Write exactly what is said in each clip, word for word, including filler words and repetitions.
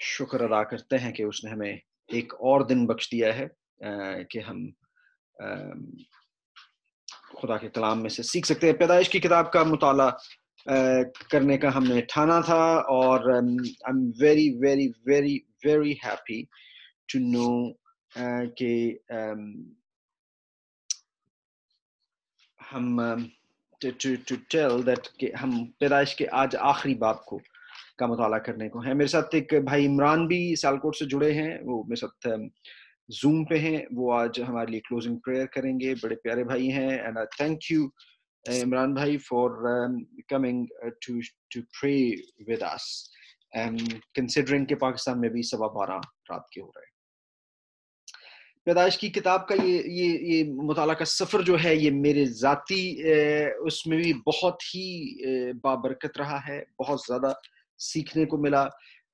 شکر ادا کرتے ہیں کہ اس نے ہمیں ایک اور دن بخش دیا ہے کہ ہم خدا کے کلام میں سے سیکھ سکتے ہیں. پیدائش کی کتاب کا مطالعہ کرنے کا ہم نے ٹھانا تھا اور I am very very very very happy to know کہ ہم ٹو ٹیل دیٹ کہ ہم پیدائش کے آج آخری باب کو کا مطالعہ کرنے کو ہے. میرے ساتھ ایک بھائی عمران بھی سیالکوٹ سے جڑے ہیں, وہ میرے ساتھ زوم پہ ہیں. وہ آج ہمارے لیے کلوزنگ پریئر کریں گے. بڑے پیارے بھائی ہیں and I thank you Imran بھائی for coming to to pray with us considering کہ پاکستان میں بھی سوا بارہ رات کے ہو رہے ہیں. پیدائش کی کتاب کا یہ یہ یہ مطالعہ کا سفر جو ہے یہ میرے ذاتی اس میں بھی بہت ہی بابرکت رہا ہے. بہت زیادہ سیکھنے کو ملا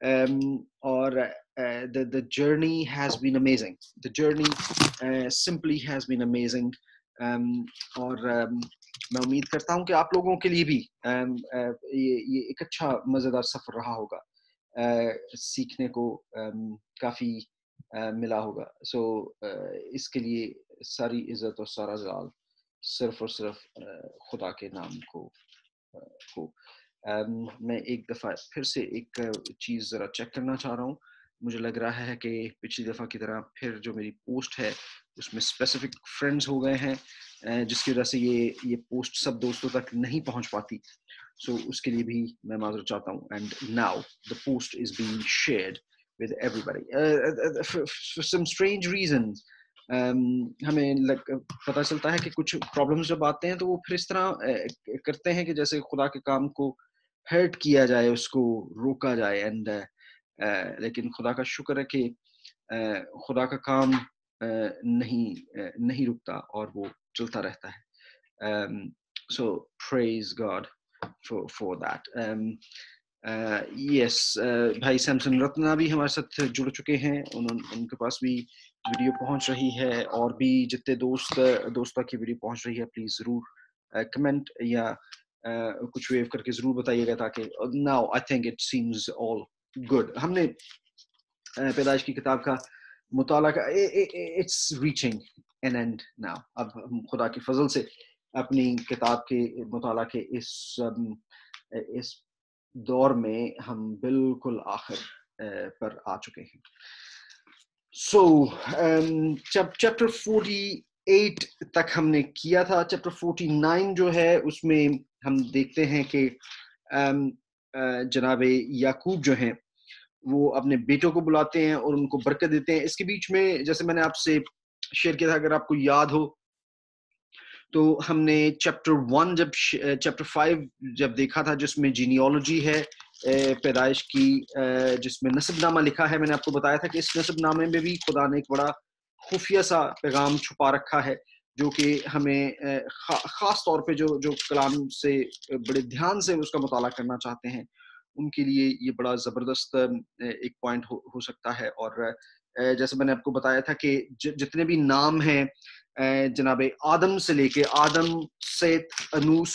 اور the the journey has been amazing. The journey uh, simply has been amazing. um, اور um, میں امید کرتا ہوں کہ آپ لوگوں کے لیے بھی um, uh, یہ یہ ایک اچھا مزیدار سفر رہا ہوگا. uh, سیکھنے کو um, کافی uh, ملا ہوگا. سو so, uh, اس کے لیے ساری عزت اور سارا جلال صرف اور صرف uh, خدا کے نام کو uh, ہو. um, میں ایک دفعہ پھر سے ایک چیز ذرا چیک کرنا چاہ رہا ہوں. مجھے لگ رہا ہے کہ پچھلی دفعہ کی طرح پھر جو میری پوسٹ ہے اس میں اسپیسیفک فرینڈز ہو گئے ہیں, جس کی وجہ سے یہ یہ پوسٹ سب دوستوں تک نہیں پہنچ پاتی. سو so, اس کے لیے بھی میں معذرت چاہتا ہوں. And now the post is being shared with everybody for some strange reasons. ہمیں پتہ چلتا ہے کہ کچھ پرابلمس جب آتے ہیں تو وہ پھر اس طرح کرتے ہیں کہ جیسے خدا کے کام کو ہرٹ کیا جائے, اس کو روکا جائے. اینڈ Uh, لیکن خدا کا شکر ہے کہ uh, خدا کا کام uh, نہیں uh, نہیں رکتا اور وہ چلتا رہتا ہے. um, so praise God for for that. um, uh, yes uh, بھائی سیمسن رتنا بھی ہمارے ساتھ جڑ چکے ہیں. ان, ان کے پاس بھی ویڈیو پہنچ رہی ہے اور بھی جتنے دوست دوستوں کی ویڈیو پہنچ رہی ہے پلیز ضرور کمنٹ uh, یا uh, کچھ ویو کر کے ضرور بتائیے گا تاکہ now I think it seems all good. ہم نے پیدائش کی کتاب کا مطالعہ کا it's reaching an end now. اب ہم خدا کے فضل سے اپنی کتاب کے مطالعہ کے اس اس دور میں ہم بالکل آخر پر آ چکے ہیں. سو چیپٹر فورٹی ایٹ تک ہم نے کیا تھا. چیپٹر فورٹی نائن جو ہے اس میں ہم دیکھتے ہیں کہ جناب یعقوب جو ہیں وہ اپنے بیٹوں کو بلاتے ہیں اور ان کو برکت دیتے ہیں. اس کے بیچ میں جیسے میں نے آپ سے شیئر کیا تھا, اگر آپ کو یاد ہو تو ہم نے چیپٹر ون جب چیپٹر فائیو جب دیکھا تھا جس میں جینیالوجی ہے پیدائش کی, جس میں نسب نامہ لکھا ہے. میں نے آپ کو بتایا تھا کہ اس نسب نامے میں بھی خدا نے ایک بڑا خفیہ سا پیغام چھپا رکھا ہے جو کہ ہمیں خاص طور پہ جو جو کلام سے بڑے دھیان سے اس کا مطالعہ کرنا چاہتے ہیں ان کے لیے یہ بڑا زبردست ایک پوائنٹ ہو سکتا ہے. اور جیسے میں نے آپ کو بتایا تھا کہ جتنے بھی نام ہیں جناب آدم سے لے کے آدم سیت انوس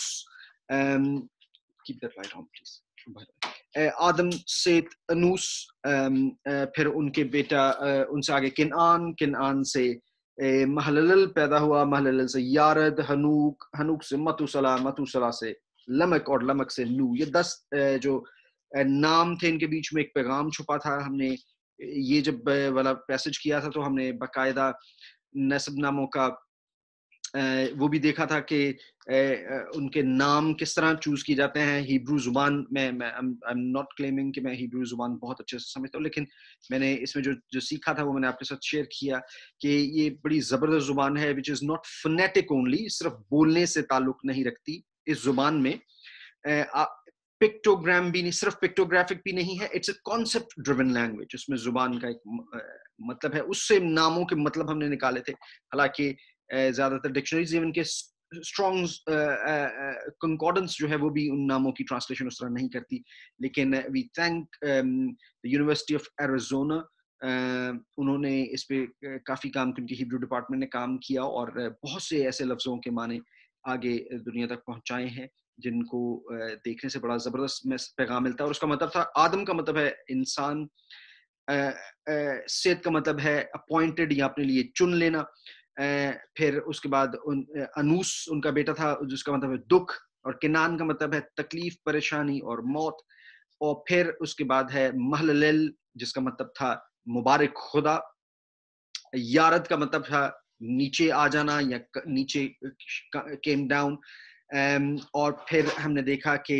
آدم سیت انوس پھر ان کے بیٹا ان سے آگے کنعان, کنعان سے مہللل پیدا ہوا, مہللل سے یارد, ہنوک, ہنوک سے متوسلا, متوسلا سے لمک اور لمک سے نو. یہ دس جو نام تھے ان کے بیچ میں ایک پیغام چھپا تھا. ہم نے یہ جب والا پیسج کیا تھا تو ہم نے باقاعدہ نسب ناموں کا وہ بھی دیکھا تھا کہ ان کے نام کس طرح چوز کیے جاتے ہیں. ہیبرو زبان میں I'm not claiming کہ میں ہیبرو زبان بہت اچھے سے سمجھتا ہوں, لیکن میں نے اس میں جو جو سیکھا تھا وہ میں نے آپ کے ساتھ شیئر کیا کہ یہ بڑی زبردست زبان ہے which is not phonetic only, صرف بولنے سے تعلق نہیں رکھتی. اس زبان میں پکٹوگرام بھی نہیں, صرف پکٹوگرافک بھی نہیں ہے, it's a concept driven language. اس میں زبان کا ایک مطلب ہے, اس سے ناموں کے مطلب ہم نے نکالے تھے. حالانکہ زیادہ تر ڈکشنریز ایون کے اسٹرانگز کنکارڈنس جو ہے وہ بھی ان ناموں کی ٹرانسلیشن اس طرح نہیں کرتی. لیکن we thank University of Arizona, انہوں نے اس پہ کافی کام, ان کی ہیبرو ڈپارٹمنٹ نے کام کیا اور بہت سے ایسے لفظوں کے معنی آگے دنیا تک پہنچائے ہیں جن کو دیکھنے سے بڑا زبردست پیغام ملتا ہے. اور اس کا مطلب تھا آدم کا مطلب ہے انسان, سیت کا مطلب ہے اپوائنٹڈ یا اپنے لیے چن لینا. پھر اس کے بعد انوس ان کا بیٹا تھا جس کا مطلب ہے دکھ, اور کنان کا مطلب ہے تکلیف, پریشانی اور موت. اور پھر اس کے بعد ہے مہللیل جس کا مطلب تھا مبارک خدا. یارد کا مطلب تھا نیچے آ جانا یا نیچے کیم ڈاؤن. اور پھر ہم نے دیکھا کہ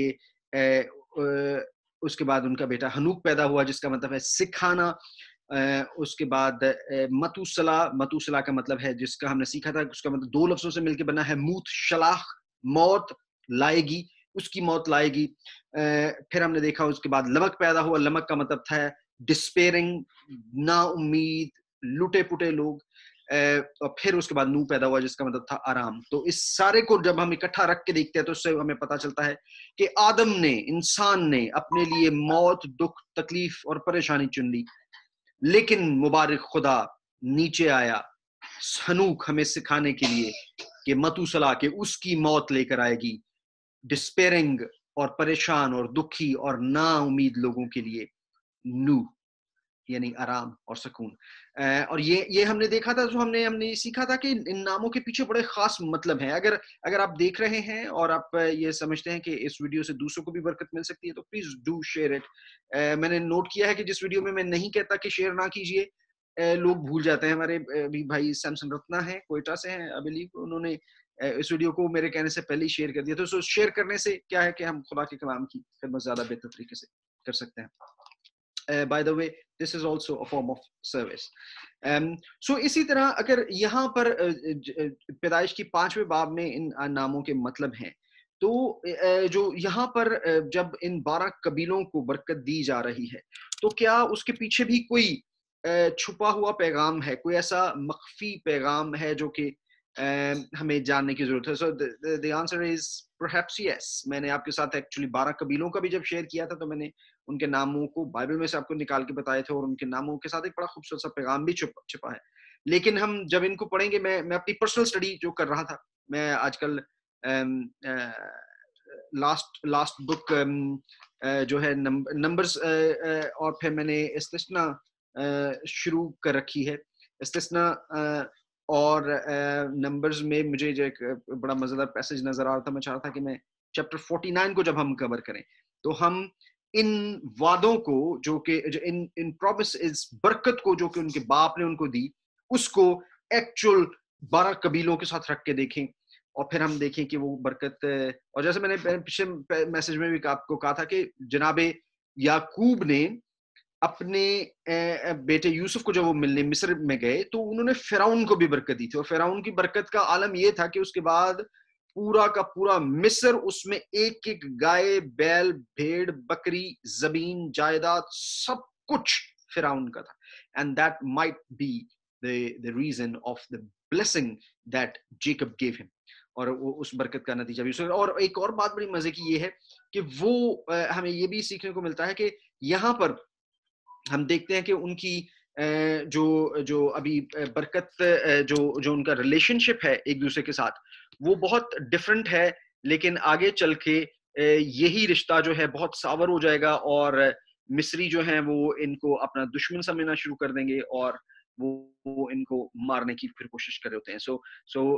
اس کے بعد ان کا بیٹا ہنوک پیدا ہوا جس کا مطلب ہے سکھانا. اس کے بعد متوسلا, متوسلا کا مطلب ہے جس کا ہم نے سیکھا تھا اس کا مطلب دو لفظوں سے مل کے بنا ہے موت شلاخ, موت لائے گی, اس کی موت لائے گی. پھر ہم نے دیکھا اس کے بعد لمک پیدا ہوا, لمک کا مطلب تھا ڈسپیرنگ, نا امید, لٹے پٹے لوگ. اور پھر اس کے بعد نو پیدا ہوا جس کا مطلب تھا آرام. تو اس سارے کو جب ہم اکٹھا رکھ کے دیکھتے ہیں تو اس سے ہمیں پتا چلتا ہے کہ آدم نے, انسان نے اپنے لیے موت, دکھ, تکلیف اور پریشانی چن لی, لیکن مبارک خدا نیچے آیا ہنوک ہمیں سکھانے کے لیے کہ متوسلا کہ اس کی موت لے کر آئے گی ڈسپیرنگ اور پریشان اور دکھی اور نا امید لوگوں کے لیے نو یعنی آرام اور سکون. اور یہ یہ ہم نے دیکھا تھا, جو ہم نے ہم نے سیکھا تھا کہ ان ناموں کے پیچھے بڑے خاص مطلب ہیں. اگر اگر آپ دیکھ رہے ہیں اور آپ یہ سمجھتے ہیں کہ اس ویڈیو سے دوسروں کو بھی برکت مل سکتی ہے تو پلیز ڈو شیئر اٹ. میں نے نوٹ کیا ہے کہ جس ویڈیو میں میں نہیں کہتا کہ شیئر نہ کیجیے, لوگ بھول جاتے ہیں. ہمارے بھی بھائی سیمسن رتنا ہیں, کوئٹہ سے ہیں, آئی بلیو, انہوں نے اس ویڈیو کو میرے کہنے سے پہلے ہی شیئر کر دیا. تو شیئر کرنے سے کیا ہے کہ ہم خدا کے کلام کی خدمت زیادہ بہتر طریقے سے کر سکتے ہیں. Uh, by the way, this is also a form of service. Um, so اسی طرح اگر یہاں پر uh, پیدائش کی پانچویں باب میں ان ناموں کے مطلب ہیں, تو uh, جو یہاں پر uh, جب ان بارہ قبیلوں کو برکت دی جا رہی ہے تو کیا اس کے پیچھے بھی کوئی uh, چھپا ہوا پیغام ہے, کوئی ایسا مخفی پیغام ہے جو کہ uh, ہمیں جاننے کی ضرورت ہے؟ So the, the, the answer is perhaps yes. میں نے آپ کے ساتھ ایکچولی بارہ قبیلوں کا بھی جب شیئر کیا تھا تو میں نے ان کے ناموں کو بائبل میں سے آپ کو نکال کے بتائے تھے, اور ان کے ناموں کے ساتھ ایک بڑا خوبصورت سا پیغام بھی چھپا ہے. لیکن ہم جب ان کو پڑھیں گے, میں میں اپنی پرسنل اسٹڈی جو کر رہا تھا, میں آج کل لاسٹ لاسٹ بک جو ہے نمبرز, اور پھر میں نے استثنا شروع کر رکھی ہے. استثنا اور نمبرز میں مجھے جو ایک بڑا مزیدار پیسج نظر آ رہا تھا. میں چاہ رہا تھا کہ میں چیپٹر فورٹی نائن کو جب ہم کور کریں تو ہم ان وعدوں کو جو کہ ان ان پرومسز, برکت کو جو کہ ان کے باپ نے ان کو دی, اس کو ایکچوئل بارہ قبیلوں کے ساتھ رکھ کے دیکھیں, اور پھر ہم دیکھیں کہ وہ برکت. اور جیسے میں نے پچھلے میسج میں بھی آپ کو کہا تھا کہ جناب یعقوب نے اپنے بیٹے یوسف کو جب وہ ملنے مصر میں گئے تو انہوں نے فرعون کو بھی برکت دی تھی, اور فرعون کی برکت کا عالم یہ تھا کہ اس کے بعد پورا کا پورا مصر, اس میں ایک ایک گائے, بیل, بھیڑ, بکری, زمین, جائیداد, سب کچھ فرعون کا تھا. And that might be the the reason of the blessing that Jacob gave him. اور وہ اس برکت کا نتیجہ بھی. اور ایک اور بات بڑی مزے کی یہ ہے کہ وہ ہمیں یہ بھی سیکھنے کو ملتا ہے کہ یہاں پر ہم دیکھتے ہیں کہ ان کی جو جو ابھی برکت, جو جو ان کا ریلیشن شپ ہے ایک دوسرے کے ساتھ, وہ بہت ڈفرنٹ ہے, لیکن آگے چل کے یہی رشتہ جو ہے بہت ساور ہو جائے گا, اور مصری جو ہیں وہ ان کو اپنا دشمن سمجھنا شروع کر دیں گے, اور وہ ان کو مارنے کی پھر کوشش کر رہے ہوتے ہیں. سو سو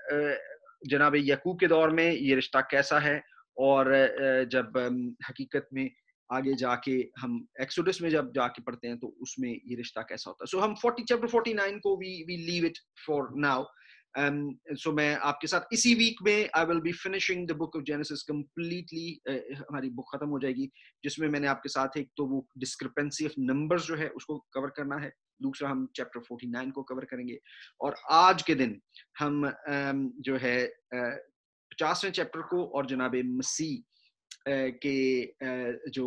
جناب یعقوب کے دور میں یہ رشتہ کیسا ہے, اور جب حقیقت میں آگے جا کے ہم ایکسوڈس میں جب جا کے پڑھتے ہیں تو اس میں یہ رشتہ کیسا ہوتا ہے. سو ہم فورٹی چیپٹر فورٹی نائن کو we we leave it for now. So میں آپ کے ساتھ اسی ویک میں I will be finishing the book of Genesis completely. ہماری بک ختم ہو جائے گی, جس میں میں نے آپ کے ساتھ ایک تو وہ ڈسکرپنسی آف نمبرز جو ہے اس کو کور کرنا ہے, دوسرا ہم چیپٹر فورٹی نائن کو کور کریں گے, اور آج کے دن ہم جو ہے پچاسویں چیپٹر کو اور جناب مسیح کے جو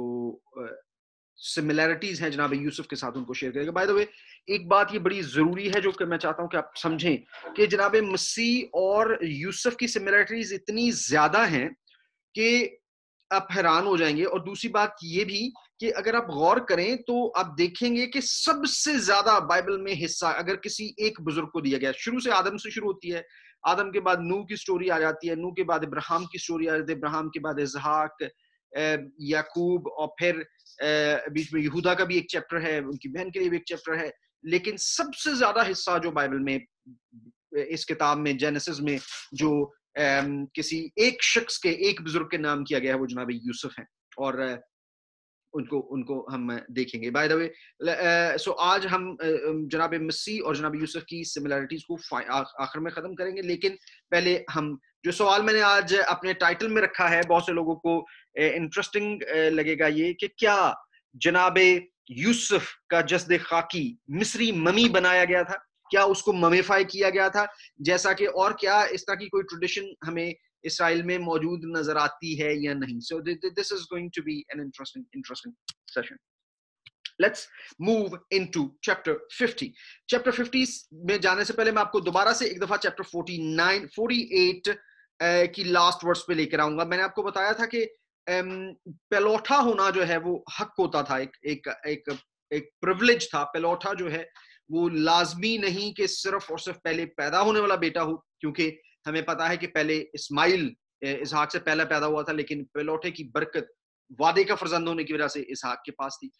سملیرٹیز ہیں جناب یوسف کے ساتھ ان کو شیئر کرے گا. بائی دا وے ایک بات یہ بڑی ضروری ہے جو کہ میں چاہتا ہوں کہ آپ سمجھیں کہ جناب مسیح اور یوسف کی سملیرٹیز اتنی زیادہ ہیں کہ آپ حیران ہو جائیں گے. اور دوسری بات یہ بھی کہ اگر آپ غور کریں تو آپ دیکھیں گے کہ سب سے زیادہ بائبل میں حصہ اگر کسی ایک بزرگ کو دیا گیا, شروع سے آدم سے شروع ہوتی ہے, آدم کے بعد نوح کی سٹوری آ جاتی ہے, نوح کے بعد ابراہیم کی سٹوری آ جاتی ہے, ابراہیم کے بعد اسحاق, याकूब और फिर बीच में यहूदा का भी एक चैप्टर है, उनकी बहन के लिए भी एक चैप्टर है, लेकिन सबसे ज्यादा हिस्सा जो बाइबल में इस किताब में जेनेसिस में जो किसी एक शख्स के, एक बुजुर्ग के नाम किया गया है वो जनाब यूसुफ हैं, और उनको उनको हम देखेंगे. बाय द वे, सो आज हम जनाब मसीह और जनाब यूसुफ की सिमिलरिटीज को आखिर में खत्म करेंगे, लेकिन पहले हम जो सवाल मैंने आज अपने टाइटल में रखा है, बहुत से लोगों को इंटरेस्टिंग लगेगा ये कि क्या जनाब यूसुफ का जस्द खाकी मिस्री ममी बनाया गया था, क्या उसको ममीफाई किया गया था जैसा कि, और क्या इस तरह की कोई ट्रेडिशन हमें इसराइल में मौजूद नजर आती है या नहीं. So this is going to be an interesting interesting session. Let's move into chapter fifty. Chapter fifty में जाने से पहले मैं आपको दोबारा से एक दफा chapter forty-nine forty-eight की लास्ट वर्स पे लेकर आऊंगा. मैंने आपको बताया था कि पेलोठा होना जो है वो हक होता था, एक एक एक एक प्रिविलेज था. पेलोठा जो है वो लाजमी नहीं कि सिर्फ और सिर्फ पहले पैदा होने वाला बेटा हो, क्योंकि हमें पता है कि पहले इस्माइल इसहाक से पहले पैदा हुआ था, लेकिन पेलोठे की बरकत वादे का फर्जंद होने की वजह से इसहाक के पास थी.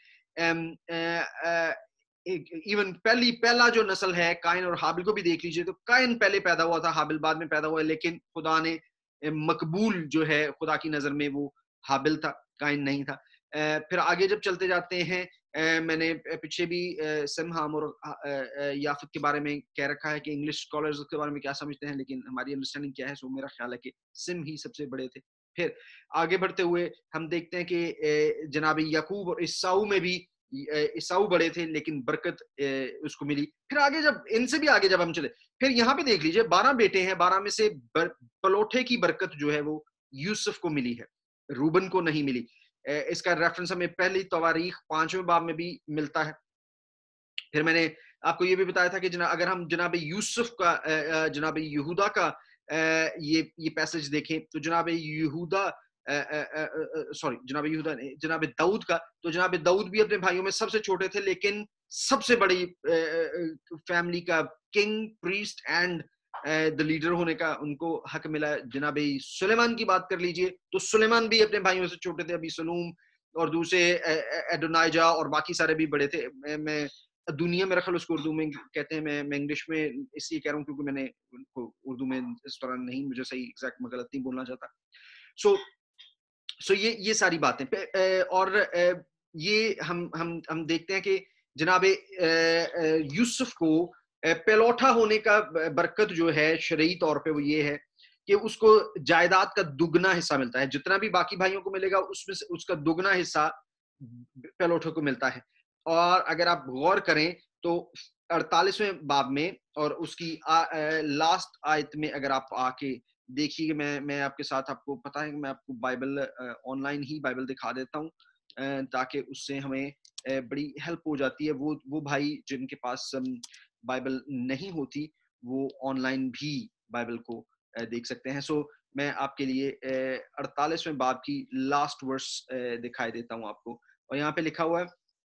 इवन पहली पहला जो नस्ल है काइन और हाबिल को भी देख लीजिए, तो काइन पहले पैदा हुआ था, हाबिल बाद में पैदा हुआ, लेकिन खुदा ने मकबूल जो है खुदा की नजर में वो हाबिल था, काइन नहीं था. फिर आगे जब चलते जाते हैं, मैंने पीछे भी सिम, हाम और याफत के बारे में कह रखा है कि इंग्लिश स्कॉलर्स के बारे में क्या समझते हैं, लेकिन हमारी अंडरस्टैंडिंग क्या है, सो मेरा ख्याल है कि सिम ही सबसे बड़े थे. फिर आगे बढ़ते हुए हम देखते हैं कि जनाब याकूब और ईसाऊ में भी ईसाऊ बड़े थे, लेकिन बरकत उसको मिली. फिर आगे जब इनसे भी आगे जब हम चले, फिर यहाँ पे देख लीजिए बारह बेटे हैं, बारह में से पलोठे की बरकत जो है वो यूसुफ को मिली है, रूबन को नहीं मिली. इसका रेफरेंस हमें पहली तवारीख पांचवें बाब में भी मिलता है. फिर मैंने आपको ये भी बताया था कि जना अगर हम जनाब यूसुफ का, जनाब यहूदा का ये ये पैसेज देखें, तो जनाब यहूदा सॉरी जनाब यहूदा ने जनाब दाऊद का, तो जनाब दाऊद भी अपने भाइयों में सबसे छोटे थे, लेकिन सबसे बड़ी फैमिली का king, priest and the leader होने का उनको हक मिला. जनाब सुलेमान की बात कर लीजिए, तो सुलेमान भी अपने भाइयों से छोटे थे, अभी सलूम और दूसरे एडोनाइजा और बाकी सारे भी बड़े थे. मैं दुनिया में रखल उसको उर्दू में कहते हैं, मैं मैं इंग्लिश में इसलिए कह रहा हूँ क्योंकि मैंने उनको उर्दू में इस तरह नहीं, मुझे सही एग्जैक्ट मैं गलत नहीं बोलना चाहता. सो सो ये ये सारी बातें, और ये हम हम हम देखते हैं कि जनाब यूसुफ को पेलोठा होने का बरकत जो है शरई तौर पे वो ये है कि उसको जायदाद का दुगना हिस्सा मिलता है. जितना भी बाकी भाइयों को मिलेगा उसमें से उसका दुगना हिस्सा पेलोठे को मिलता है. और अगर आप गौर करें तो अड़तालीसवें बाब में और उसकी लास्ट आयत में अगर आप आके देखिए, मैं मैं आपके साथ, आपको पता है कि मैं आपको बाइबल ऑनलाइन ही बाइबल दिखा देता हूँ, ताकि उससे हमें बड़ी हेल्प हो जाती है. वो वो भाई जिनके पास बाइबल नहीं होती वो ऑनलाइन भी बाइबल को देख सकते हैं. सो मैं आपके लिए अड़तालीसवें बाब की लास्ट वर्स दिखाई देता हूँ आपको, और यहाँ पे लिखा हुआ है,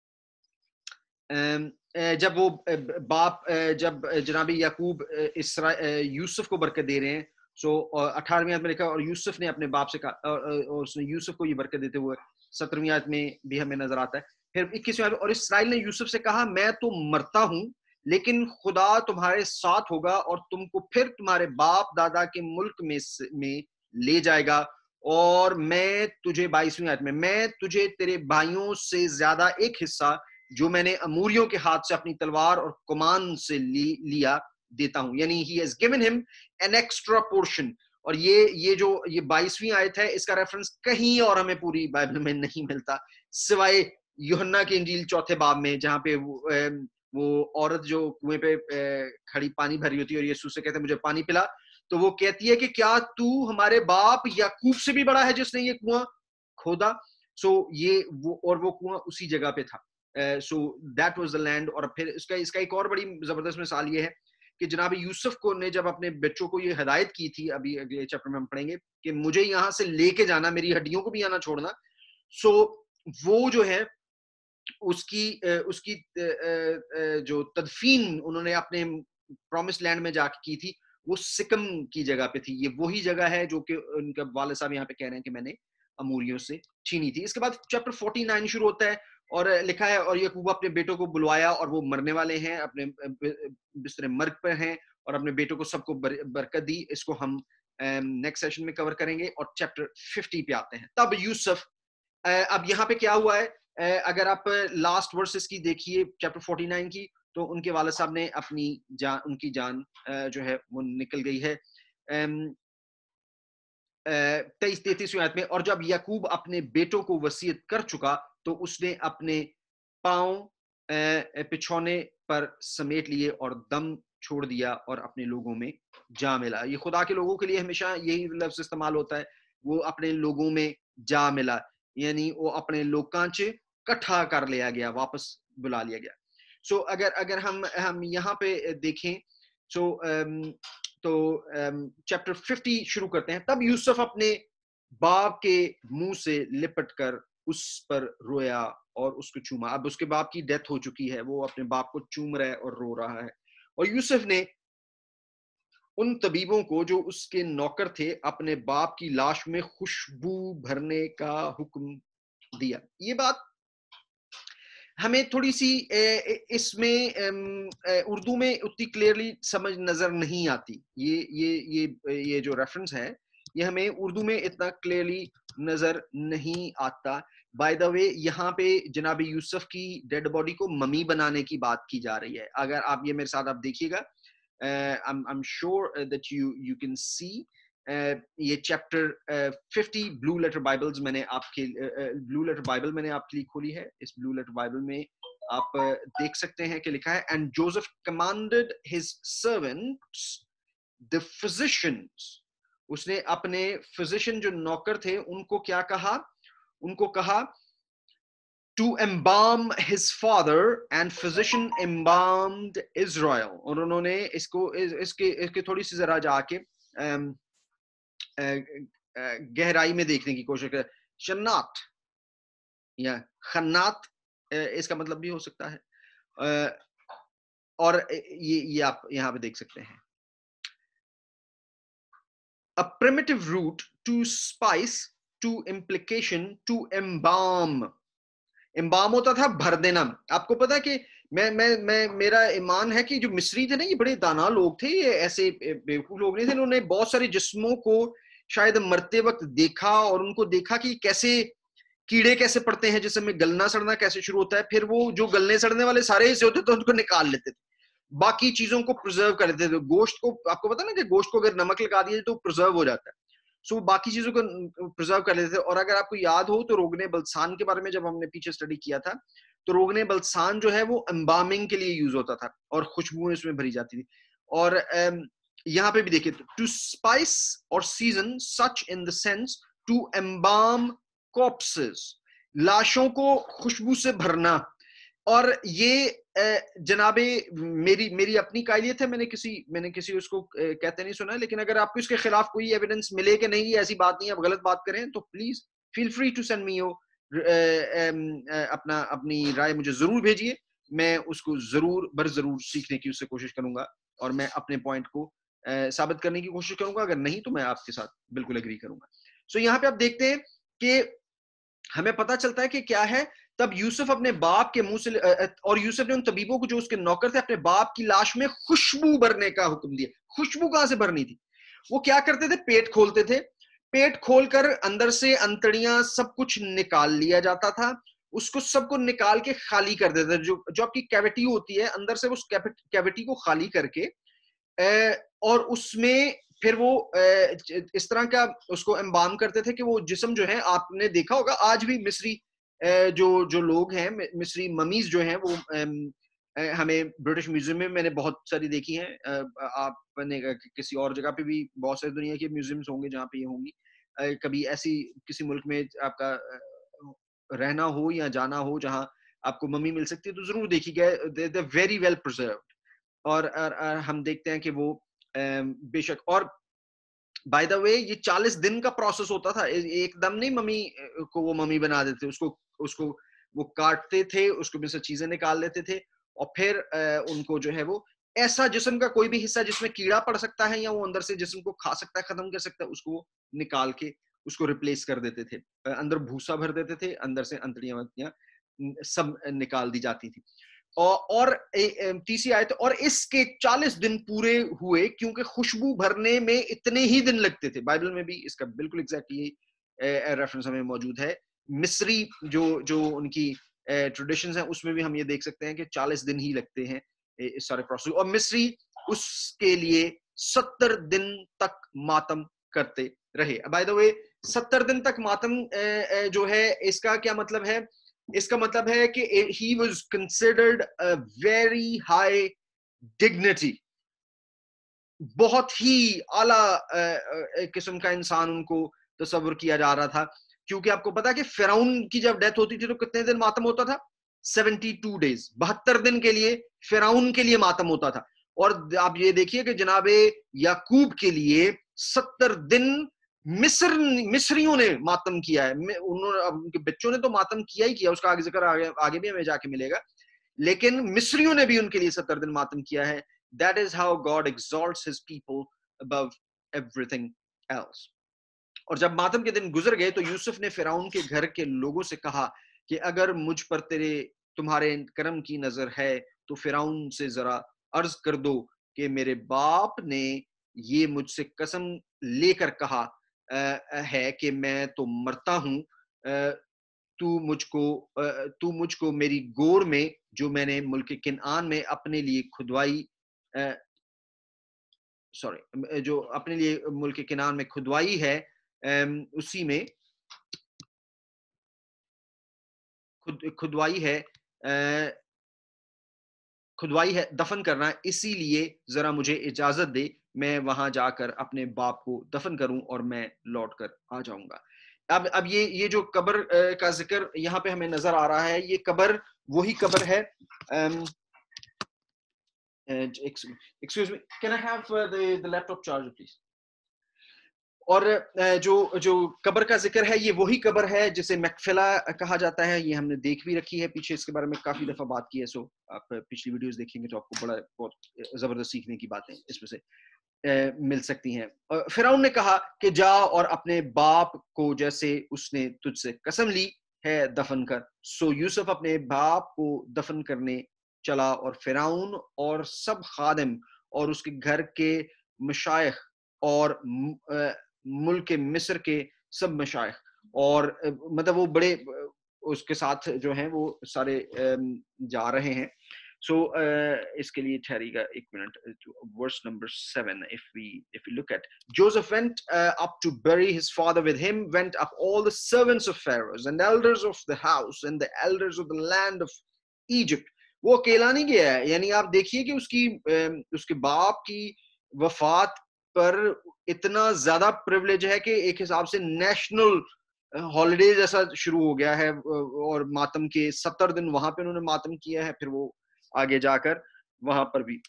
जब वो बाप जब जनाबी याकूब इसरा यूसुफ को बरकत दे रहे हैं, सो अठारहवीं आयत में लिखा, और यूसुफ ने अपने बाप से कहा, और उसने यूसुफ को ये बरकत देते हुए सत्रहवीं आयत में भी हमें नजर आता है. फिर इक्कीसवीं आयत, और इसराइल ने यूसुफ से कहा, मैं तो मरता हूँ, लेकिन खुदा तुम्हारे साथ होगा और तुमको फिर तुम्हारे बाप दादा के मुल्क में में ले जाएगा, और मैं तुझे, बाईसवीं आयत में, मैं तुझे तेरे भाइयों से ज्यादा एक हिस्सा जो मैंने अमूरियों के हाथ से अपनी तलवार और कमान से ली, लिया देता हूं. यानी he has given him an extra portion. और ये ये जो ये बाईसवीं आयत है, इसका रेफरेंस कहीं और हमें पूरी बाइबल में नहीं मिलता, सिवाय यूहन्ना की इंजील चौथे बाब में, जहां पे वो, वो औरत जो कुएं पे खड़ी पानी भरी होती है और यीशु से कहते हैं मुझे पानी पिला, तो वो कहती है कि क्या तू हमारे बाप याकूब से भी बड़ा है जिसने ये कुआं खोदा. सो so, ये वो, और वो कुआं उसी जगह पे था. So that was the land. और फिर इसका इसका एक और बड़ी जबरदस्त मिसाल ये है कि जनाब यूसुफ को ने जब अपने बच्चों को ये हिदायत की थी, अभी अगले चैप्टर में हम पढ़ेंगे, कि मुझे यहाँ से लेके जाना, मेरी हड्डियों को भी यहाँ ना छोड़ना. सो so, वो जो है उसकी उसकी जो तदफीन उन्होंने अपने प्रॉमिस लैंड में जाके की थी, वो सिकम की जगह पे थी. ये वही जगह है जो कि उनका वालिद साहब यहाँ पे कह रहे हैं कि मैंने اموریوں سے چھینی تھی. اس کے بعد چیپٹر فورٹی نائن شروع ہوتا ہے اور لکھا ہے اور یعقوب اپنے بیٹوں کو بلوایا اور وہ مرنے والے ہیں, اپنے بستر مرگ پر ہیں اور اپنے بیٹوں کو سب کو برکت دی. اس کو ہم نیکسٹ سیشن میں کور کریں گے. اور چیپٹر ففٹی پہ آتے ہیں. تب یوسف, اب یہاں پہ کیا ہوا ہے, اگر آپ لاسٹ ورسز کی دیکھیے چیپٹر فورٹی نائن کی, تو ان کے والد صاحب نے اپنی جان, ان کی جان جو ہے وہ نکل گئی ہے تیئیس تینتیسویں آیت میں. اور جب یعقوب اپنے بیٹوں کو وصیت کر چکا تو اس نے اپنے پاؤں پچھونے پر سمیٹ لیے اور دم چھوڑ دیا اور اپنے لوگوں میں جا ملا. یہ خدا کے لوگوں کے لیے ہمیشہ یہی لفظ استعمال ہوتا ہے, وہ اپنے لوگوں میں جا ملا, یعنی وہ اپنے لوکاں چ کٹھا کر لیا گیا, واپس بلا لیا گیا. سو so, اگر اگر ہم ہم یہاں پہ دیکھیں سو so, تو چیپٹر ففٹی شروع کرتے ہیں. تب یوسف اپنے باپ کے منہ سے لپٹ کر اس پر رویا اور اس کو چوما. اب اس کے باپ کی ڈیتھ ہو چکی ہے, وہ اپنے باپ کو چوم رہا ہے اور رو رہا ہے. اور یوسف نے ان طبیبوں کو جو اس کے نوکر تھے اپنے باپ کی لاش میں خوشبو بھرنے کا حکم دیا. یہ بات ہمیں تھوڑی سی اس میں اردو میں اتنی کلیئرلی سمجھ نظر نہیں آتی. یہ یہ یہ یہ جو ریفرنس ہے یہ ہمیں اردو میں اتنا کلیئرلی نظر نہیں آتا. بائی دا وے یہاں پہ جناب یوسف کی ڈیڈ باڈی کو ممی بنانے کی بات کی جا رہی ہے. اگر آپ یہ میرے ساتھ آپ دیکھیے گا, I'm sure that you you can see یہ chapter fifty blue letter Bibles میں نے آپ کے بلو لیٹر بائبل میں نے آپ کے لیے کھولی ہے. اس بلو لیٹر بائبل میں آپ دیکھ سکتے ہیں کہ لکھا ہے and Joseph commanded his servants the physicians, اس نے اپنے فزیشن جو نوکر تھے ان کو کیا کہا, ان کو کہا to embalm his father and physician embalmed Israel. اور انہوں نے اس کو اس کے اس کے تھوڑی سی ذرا جا کے گہرائی میں دیکھنے کی کوشش کریں. شنات یا خنات اس کا مطلب بھی ہو سکتا ہے, اور یہ یہ آپ یہاں پہ دیکھ سکتے ہیں. A primitive root to spice to implication to embalm. امبام ہوتا تھا بھر دینا. آپ کو پتا ہے کہ میں میں میں میرا ایمان ہے کہ جو مصری تھے نا یہ بڑے دانا لوگ تھے, یہ ایسے بیوقوف لوگ نہیں تھے. انہوں نے بہت سارے جسموں کو شاید مرتے وقت دیکھا اور ان کو دیکھا کہ کیسے کیڑے کیسے پڑتے ہیں جسم میں, گلنا سڑنا کیسے شروع ہوتا ہے, پھر وہ جو گلنے سڑنے والے سارے حصے ہوتے تھے ان کو نکال لیتے تھے, باقی چیزوں کو پرزرو کر لیتے تھے. گوشت کو آپ کو پتا نا کہ گوشت کو اگر نمک لگا دیے تو پرزرو ہو جاتا ہے, سو باقی چیزوں کو پرزرو کر لیتے تھے. اور اگر آپ کو یاد ہو تو روگنے بلسان کے بارے میں جب ہم نے پیچھے اسٹڈی کیا تھا تو روگنے بلسان جو ہے وہ امبامنگ کے لیے یوز ہوتا تھا اور خوشبو اس میں بھری جاتی تھی. اور یہاں پہ بھی دیکھیں ٹو اسپائس اور season such in the sense to embalm corpses, لاشوں کو خوشبو سے بھرنا. اور یہ جناب میری میری اپنی قائلیت ہے, میں نے کسی میں نے کسی اس کو کہتے نہیں سنا, لیکن اگر آپ کو اس کے خلاف کوئی ایویڈنس ملے کہ نہیں ایسی بات نہیں, آپ غلط بات کریں تو please feel free to send me اپنا اپنی رائے مجھے ضرور بھیجیے. میں اس کو ضرور بر ضرور سیکھنے کی اس سے کوشش کروں گا اور میں اپنے پوائنٹ کو ثابت کرنے کی کوشش کروں گا. اگر نہیں تو میں آپ کے ساتھ بالکل اگری کروں گا. سو یہاں پہ آپ دیکھتے ہیں کہ ہمیں پتا چلتا ہے کہ کیا ہے. تب یوسف اپنے باپ کے منہ سے, اور یوسف نے ان طبیبوں کو جو اس کے نوکر تھے اپنے باپ کی لاش میں خوشبو بھرنے کا حکم دیا. خوشبو کہاں سے بھرنی تھی؟ وہ کیا کرتے تھے, پیٹ کھولتے تھے, پیٹ کھول کر اندر سے انتڑیاں سب کچھ نکال لیا جاتا تھا, اس کو سب کو نکال کے خالی کر دیتے تھے. جو جو آپ کی کیویٹی ہوتی ہے اندر سے اس کیویٹی کو خالی کر کے اور اس میں پھر وہ اس طرح کا اس کو امبام کرتے تھے کہ وہ جسم جو ہے, آپ نے دیکھا ہوگا آج بھی مصری جو جو لوگ ہیں, مصری ممیز جو ہیں وہ ہمیں برٹش میوزیم میں میں نے بہت ساری دیکھی ہیں. آپ نے کسی اور جگہ پہ بھی بہت ساری دنیا کے میوزیمز ہوں گے جہاں پہ یہ ہوں گی. کبھی ایسی کسی ملک میں آپ کا رہنا ہو یا جانا ہو جہاں آپ کو ممی مل سکتی ہے تو ضرور دیکھی گئے, دے ویری ویل پرزروڈ. اور ہم دیکھتے ہیں کہ وہ بے شک, اور بائی دا وے یہ چالیس دن کا پروسیس ہوتا تھا, ایک دم نہیں ممی کو وہ ممی بنا دیتے. اس کو اس کو وہ کاٹتے تھے, اس کو میں سے چیزیں نکال لیتے تھے, اور پھر ان کو جو ہے وہ ایسا جسم کا کوئی بھی حصہ جس میں کیڑا پڑ سکتا ہے یا وہ اندر سے جسم کو کھا سکتا ہے, ختم کر سکتا ہے, اس کو نکال کے اس کو ریپلیس کر دیتے تھے, اندر بھوسا بھر دیتے تھے, اندر سے انتڑیاں ونتڑیاں سب نکال دی جاتی تھی. اور تیسری آیت, اور اس کے چالیس دن پورے ہوئے کیونکہ خوشبو بھرنے میں اتنے ہی دن لگتے تھے. بائبل میں بھی اس کا بالکل ایگزیکٹلی ریفرنس ہمیں موجود ہے. مصری جو جو ان کی ٹریڈیشنز ہیں اس میں بھی ہم یہ دیکھ سکتے ہیں کہ چالیس دن ہی لگتے ہیں اس سارے پروسیس. اور مصری اس کے لیے ستر دن تک ماتم کرتے رہے. بائی دا وے ستر دن تک ماتم جو ہے اس کا کیا مطلب ہے؟ اس کا مطلب ہے کہ he was considered a very high dignity, بہت ہی اعلیٰ قسم کا انسان ان کو تصور کیا جا رہا تھا. کیونکہ آپ کو پتا کہ فرعون کی جب ڈیتھ ہوتی تھی تو کتنے دن ماتم ہوتا تھا؟ سیونٹی ٹو ڈیز, بہتر دن کے لیے فرعون کے لیے ماتم ہوتا تھا. اور آپ یہ دیکھیے کہ جناب یعقوب کے لیے ستر دن مصر مصریوں نے ماتم کیا ہے. انہوں نے ان کے بچوں نے تو ماتم کیا ہی کیا, اس کا آگے ذکر آگے, آگے بھی ہمیں جا کے ملے گا, لیکن مصریوں نے بھی ان کے لیے ستر دن ماتم کیا ہے. That is how God exalts his people above everything else. اور جب ماتم کے دن گزر گئے تو یوسف نے فرعون کے گھر کے لوگوں سے کہا کہ اگر مجھ پر تیرے تمہارے کرم کی نظر ہے تو فرعون سے ذرا عرض کر دو کہ میرے باپ نے یہ مجھ سے قسم لے کر کہا ہے کہ میں تو مرتا ہوں, تو مجھ کو تو مجھ کو میری گور میں جو میں نے ملک کنعان میں اپنے لیے کھدوائی سوری جو اپنے لیے ملک کنعان میں کھدوائی ہے اسی میں خود کھدوائی ہے کھدوائی ہے دفن کرنا, اسی لیے ذرا مجھے اجازت دے میں وہاں جا کر اپنے باپ کو دفن کروں اور میں لوٹ کر آ جاؤں گا. اب اب یہ یہ جو قبر کا ذکر یہاں پہ ہمیں نظر آ رہا ہے, یہ قبر وہی قبر ہے. Excuse me, can I have the laptop charger please. اور جو جو قبر کا ذکر ہے یہ وہی قبر ہے جسے مقفلہ کہا جاتا ہے. یہ ہم نے دیکھ بھی رکھی ہے پیچھے, اس کے بارے میں کافی دفعہ بات کی ہے. سو آپ پچھلی ویڈیوز دیکھیں گے تو آپ کو بڑا بہت زبردست سیکھنے کی باتیں اس میں سے مل سکتی ہیں. فرعون نے کہا کہ جا اور اپنے باپ کو جیسے اس نے تجھ سے قسم لی ہے دفن کر. سو یوسف اپنے باپ کو دفن کرنے چلا, اور فرعون اور سب خادم اور اس کے گھر کے مشائخ اور ملک مصر کے سب مشائخ اور مطلب وہ بڑے اس کے ساتھ جو ہیں وہ سارے جا رہے ہیں. سو اس کے لیے ٹھہری گا ایک minute. Verse number seven, if we if we look at Joseph went uh, up to bury his father. With him went up all the servants of Pharaoh and elders of the house and the elders of the land of Egypt. وہ اکیلا نہیں گیا ہے, یعنی آپ دیکھیے کہ اس کی اس کے باپ کی وفات پر اتنا زیادہ پریولیج ہے کہ ایک حساب سے نیشنل ہالیڈے جیسا شروع ہو گیا ہے, اور ماتم کے ستر دن وہاں پہ انہوں نے ماتم کیا ہے, پھر وہ آگے جا کر وہاں پر بھی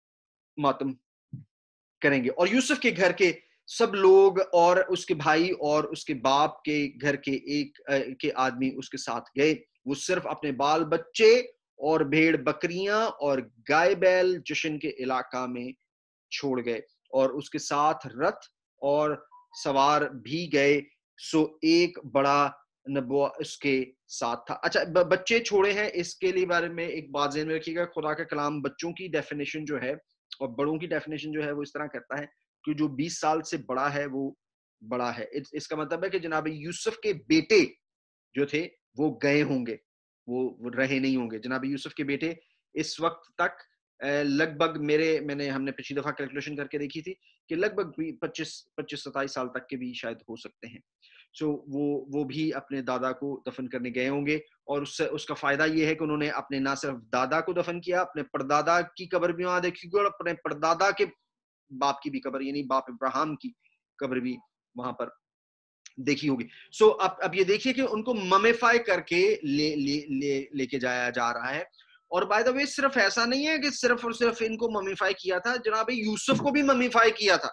ماتم کریں گے. اور یوسف کے گھر کے سب لوگ اور اس کے بھائی اور اس کے باپ کے گھر کے ایک کے آدمی اس کے ساتھ گئے. وہ صرف اپنے بال بچے اور بھیڑ بکریاں اور گائے بیل جشن کے علاقہ میں چھوڑ گئے, اور اس کے ساتھ رتھ اور سوار بھی گئے. سو ایک بڑا نبوہ اس کے ساتھ تھا. اچھا, بچے چھوڑے ہیں, اس کے لیے بارے میں ایک بات ذہن میں رکھیے گا. خدا کا کلام بچوں کی ڈیفینیشن جو ہے اور بڑوں کی ڈیفینیشن جو ہے وہ اس طرح کرتا ہے کہ جو بیس سال سے بڑا ہے وہ بڑا ہے. اس کا مطلب ہے کہ جناب یوسف کے بیٹے جو تھے وہ گئے ہوں گے, وہ رہے نہیں ہوں گے. جناب یوسف کے بیٹے اس وقت تک لگ بھگ میرے میں نے ہم نے پچھلی دفعہ کیلکولیشن کر کے دیکھی تھی کہ لگ بھگ پچیس پچیس ستائیس سال تک کے بھی شاید ہو سکتے ہیں. سو so, وہ وہ بھی اپنے دادا کو دفن کرنے گئے ہوں گے, اور اس سے اس کا فائدہ یہ ہے کہ انہوں نے اپنے نہ صرف دادا کو دفن کیا, اپنے پردادا کی قبر بھی وہاں دیکھی گی, اور اپنے پردادا کے باپ کی بھی قبر یعنی باپ ابراہیم کی قبر بھی وہاں پر دیکھی ہوگی. سو so, اب اب یہ دیکھیے کہ ان کو ممیفائی کر کے لے لے لے لے کے جایا جا رہا ہے. اور بائی دا وے صرف ایسا نہیں ہے کہ صرف اور صرف ان کو ممیفائی کیا تھا, جناب یوسف کو بھی ممیفائی کیا تھا.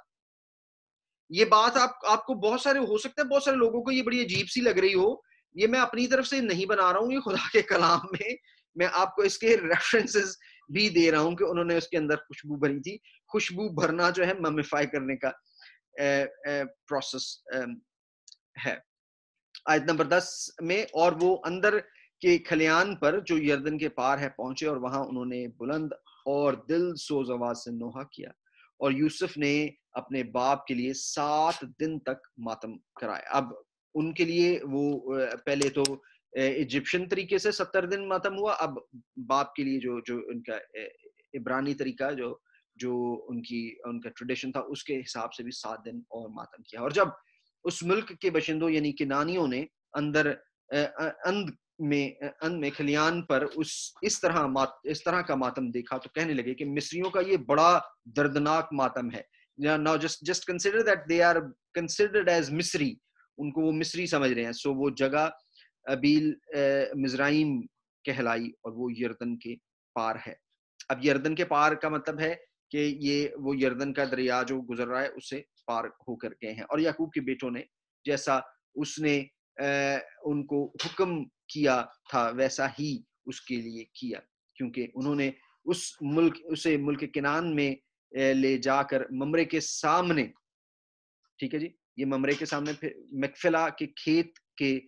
یہ بات آپ آپ کو بہت سارے ہو سکتا ہے بہت سارے لوگوں کو یہ بڑی عجیب سی لگ رہی ہو, یہ میں اپنی طرف سے نہیں بنا رہا ہوں, یہ خدا کے کلام میں میں آپ کو اس کے ریفرنسز بھی دے رہا ہوں کہ انہوں نے اس کے اندر خوشبو بھری تھی. خوشبو بھرنا جو ہے ممیفائی کرنے کا پروسیس ہے. آیت نمبر دس میں، اور وہ اندر کے کھلیان پر جو یردن کے پار ہے پہنچے، اور وہاں انہوں نے بلند اور دل سوز آواز سے نوحہ کیا، اور یوسف نے اپنے باپ کے لیے سات دن تک ماتم کرایا. اب ان کے لیے وہ پہلے تو ایجپشن طریقے سے ستر دن ماتم ہوا، اب باپ کے لیے جو جو ان کا عبرانی طریقہ جو جو ان کی ان کا ٹریڈیشن تھا اس کے حساب سے بھی سات دن اور ماتم کیا. اور جب اس ملک کے باشندوں یعنی کنانیوں نے اندر اند میں اند میں کھلیان پر اس اس طرح مات اس طرح کا ماتم دیکھا تو کہنے لگے کہ مصریوں کا یہ بڑا دردناک ماتم ہے. Now just just consider that they are considered as مصری، ان کو وہ مصری سمجھ رہے ہیں. سو وہ جگہ ابیل مزرائیم کہلائی، اور وہ یردن کے پار ہے. اب یردن کے پار کا مطلب ہے کہ یہ وہ یردن کا دریا جو گزر رہا ہے اسے پار ہو کر گئے ہیں. اور یعقوب کے بیٹوں نے جیسا اس نے ان کو حکم کیا تھا ویسا ہی اس کے لیے کیا، کیونکہ انہوں نے اس ملک اسے ملک کنعان میں لے جا کر ممرے کے سامنے، ٹھیک ہے جی، یہ ممرے کے سامنے پھر مکفلا کے کھیت کے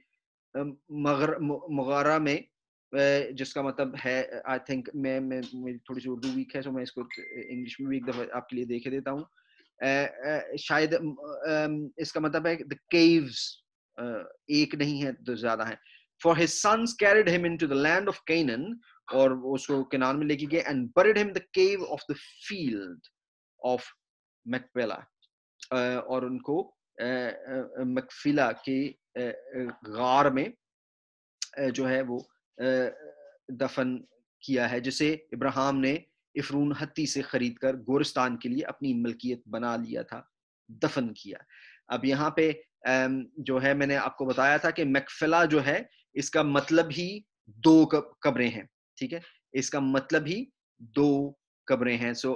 مغارہ میں، جس کا مطلب ہے آئی تھنک میں میں تھوڑی سی اردو ویک ہے تو میں اس کو انگلش میں بھی ایک دفعہ آپ کے لیے دیکھے دیتا ہوں. شاید اس کا مطلب ہے the caves، ایک نہیں ہے تو زیادہ ہیں. For his sons carried him into the land of Canaan، اور اس کو کنعان میں لے کے گئے. And buried him the cave of the field of Machpelah، اور ان کو مکفلا کے غار میں جو ہے وہ دفن کیا ہے، جسے ابراہیم نے افرون ہتی سے خرید کر گورستان کے لیے اپنی ملکیت بنا لیا تھا، دفن کیا. اب یہاں پہ جو ہے میں نے آپ کو بتایا تھا کہ مکفلا جو ہے اس کا مطلب ہی دو قبریں ہیں، ٹھیک ہے، اس کا مطلب ہی دو قبریں ہیں. سو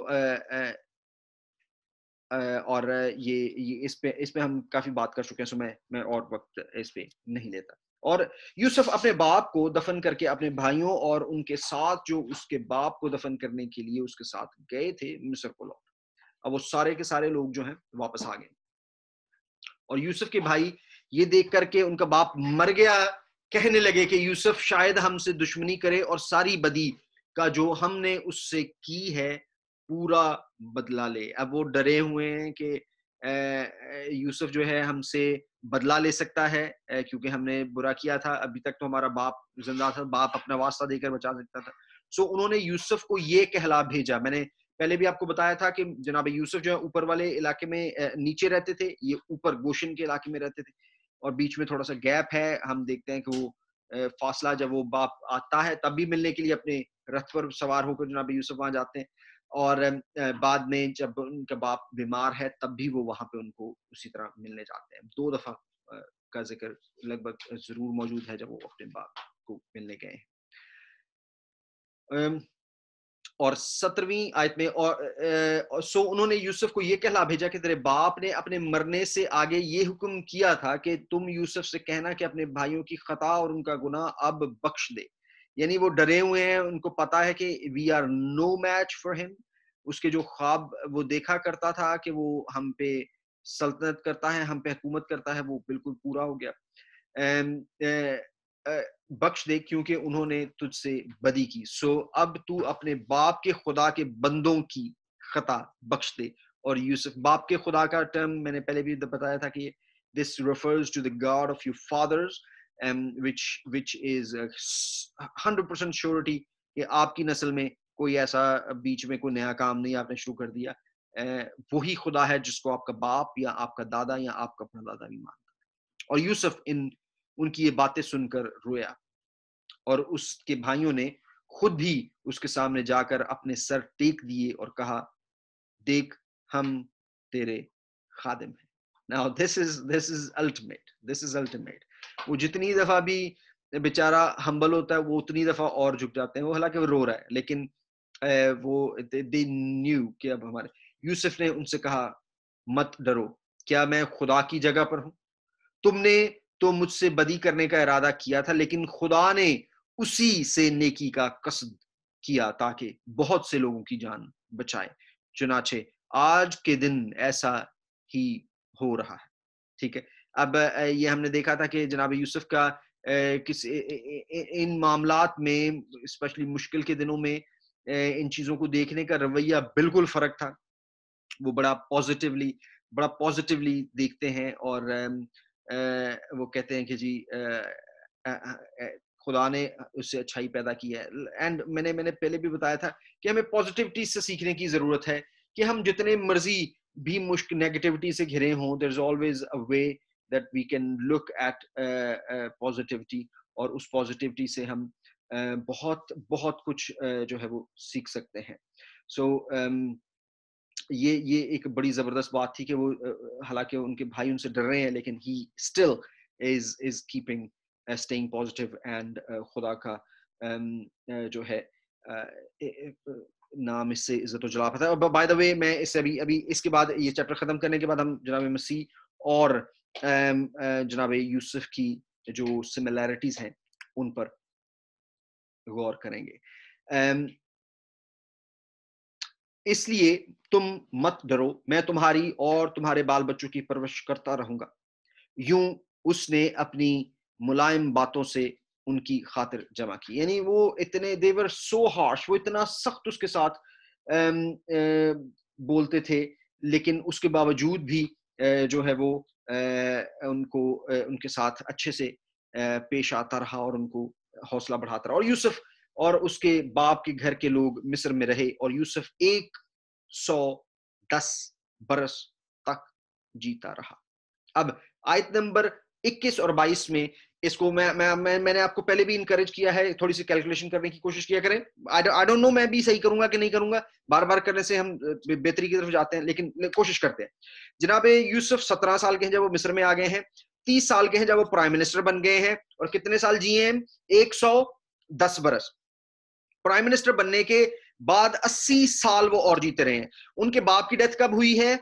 اور یہ اس پہ اس پہ ہم کافی بات کر چکے ہیں، سو میں میں اور وقت اس پہ نہیں لیتا. اور یوسف اپنے باپ کو دفن کر کے اپنے بھائیوں اور ان کے ساتھ جو اس کے باپ کو دفن کرنے کے لیے اس کے ساتھ گئے تھے مصر کو لوٹ. اب وہ سارے کے سارے لوگ جو ہیں واپس آ گئے، اور یوسف کے بھائی یہ دیکھ کر کے ان کا باپ مر گیا کہنے لگے کہ یوسف شاید ہم سے دشمنی کرے اور ساری بدی کا جو ہم نے اس سے کی ہے پورا بدلہ لے. اب وہ ڈرے ہوئے ہیں کہ یوسف جو ہے ہم سے بدلہ لے سکتا ہے کیونکہ ہم نے برا کیا تھا، ابھی تک تو ہمارا باپ زندہ تھا، باپ اپنا واسطہ دے کر بچا سکتا تھا. سو انہوں نے یوسف کو یہ کہلا بھیجا. میں نے پہلے بھی آپ کو بتایا تھا کہ جناب یوسف جو ہے اوپر والے علاقے میں نیچے رہتے تھے، یہ اوپر گوشن کے علاقے میں رہتے تھے، اور بیچ میں تھوڑا سا گیپ ہے. ہم دیکھتے ہیں کہ وہ فاصلہ جب وہ باپ آتا ہے تب بھی ملنے کے لیے اپنے رتھ پر سوار ہو کر جناب یوسف وہاں جاتے ہیں، اور بعد میں جب ان کا باپ بیمار ہے تب بھی وہ وہاں پہ ان کو اسی طرح ملنے جاتے ہیں. دو دفعہ کا ذکر لگ بھگ ضرور موجود ہے جب وہ اپنے باپ کو ملنے گئے ہیں. اور سترویں آیت میں اور سو انہوں نے یوسف کو یہ کہلا بھیجا کہ تیرے باپ نے اپنے مرنے سے آگے یہ حکم کیا تھا کہ تم یوسف سے کہنا کہ اپنے بھائیوں کی خطا اور ان کا گناہ اب بخش دے. یعنی وہ ڈرے ہوئے ہیں، ان کو پتا ہے کہ we are no match for him. اس کے جو خواب وہ دیکھا کرتا تھا کہ وہ ہم پہ سلطنت کرتا ہے، ہم پہ حکومت کرتا ہے، وہ بالکل پورا ہو گیا. بخش دے کیونکہ انہوں نے تجھ سے بدی کی. سو اب تو اپنے باپ کے خدا کے بندوں کی خطا بخش دے. اور یوسف باپ کے خدا کا ٹرم میں نے پہلے بھی بتایا تھا کہ this refers to the God of your fathers, um, which which is one hundred percent surety کہ آپ کی نسل میں کوئی ایسا بیچ میں کوئی نیا کام نہیں آپ نے شروع کر دیا. وہی خدا ہے جس کو آپ کا باپ یا آپ کا دادا یا آپ کا پردادا بھی مانتا. اور یوسف ان ان کی یہ باتیں سن کر رویا، اور اس کے بھائیوں نے خود بھی اس کے سامنے جا کر اپنے سر ٹیک دیے اور کہا دیکھ ہم تیرے خادم ہیں. Now this is this is ultimate this is ultimate. وہ جتنی دفعہ بھی بیچارہ ہمبل ہوتا ہے وہ اتنی دفعہ اور جھک جاتے ہیں. وہ حالانکہ وہ رو رہا ہے لیکن وہ they knew کہ اب ہمارے. یوسف نے ان سے کہا مت ڈرو، کیا میں خدا کی جگہ پر ہوں؟ تم نے تو مجھ سے بدی کرنے کا ارادہ کیا تھا، لیکن خدا نے اسی سے نیکی کا قصد کیا تاکہ بہت سے لوگوں کی جان بچائے. چنانچہ آج کے دن ایسا ہی ہو رہا ہے. ٹھیک ہے، اب یہ ہم نے دیکھا تھا کہ جناب یوسف کا کس ان معاملات میں اسپیشلی مشکل کے دنوں میں ان چیزوں کو دیکھنے کا رویہ بالکل فرق تھا. وہ بڑا پازیٹیولی بڑا پازیٹیولی دیکھتے ہیں اور وہ کہتے ہیں کہ جی خدا نے اس سے اچھائی پیدا کی ہے. اینڈ میں نے میں نے پہلے بھی بتایا تھا کہ ہمیں پازیٹیوٹی سے سیکھنے کی ضرورت ہے کہ ہم جتنے مرضی بھی مشکل نیگیٹیوٹی سے گھرے ہوں, there is always a way that we can look at uh, uh, positivity, اور اس پازیٹیوٹی سے ہم uh, بہت بہت کچھ uh, جو ہے وہ سیکھ سکتے ہیں. سو so, um, یہ یہ ایک بڑی زبردست بات تھی کہ وہ حالانکہ ان کے بھائی ان سے ڈر رہے ہیں لیکن he still is is keeping uh, staying positive and uh, خدا کا um, uh, جو ہے uh, نام اس سے عزت و جلال پاتا ہے. اور بائی دا وے میں اس سے ابھی ابھی اس کے بعد یہ چیپٹر ختم کرنے کے بعد ہم جناب مسیح اور um, uh, جناب یوسف کی جو سملیرٹیز ہیں ان پر غور کریں گے. um, اس لیے تم مت ڈرو, میں تمہاری اور تمہارے بال بچوں کی پرورش کرتا رہوں گا. یوں اس نے اپنی ملائم باتوں سے ان کی خاطر جمع کی. یعنی وہ اتنے they were so harsh, وہ اتنا سخت اس کے ساتھ um, uh, بولتے تھے, لیکن اس کے باوجود بھی uh, جو ہے وہ uh, ان کو uh, ان کے ساتھ اچھے سے uh, پیش آتا رہا اور ان کو حوصلہ بڑھاتا رہا. اور یوسف اور اس کے باپ کے گھر کے لوگ مصر میں رہے اور یوسف ایک سو دس برس تک جیتا رہا. اب آیت نمبر اکیس اور بائیس میں اس کو میں میں میں نے آپ کو پہلے بھی انکریج کیا ہے تھوڑی سی کیلکولیشن کرنے کی کوشش کیا کریں. آئی ڈونٹ نو میں بھی صحیح کروں گا کہ نہیں کروں گا, بار بار کرنے سے ہم بہتری کی طرف جاتے ہیں, لیکن کوشش کرتے ہیں. جناب یوسف سترہ سال کے ہیں جب وہ مصر میں آ گئے ہیں, تیس سال کے ہیں جب وہ پرائم منسٹر بن گئے ہیں, اور کتنے سال جیے ہیں, ایک سو دس برس. پرائم منسٹر بننے کے بعد اسی سال وہ اور جیتے رہے ہیں. ان کے باپ کی ڈیتھ کب ہوئی ہے؟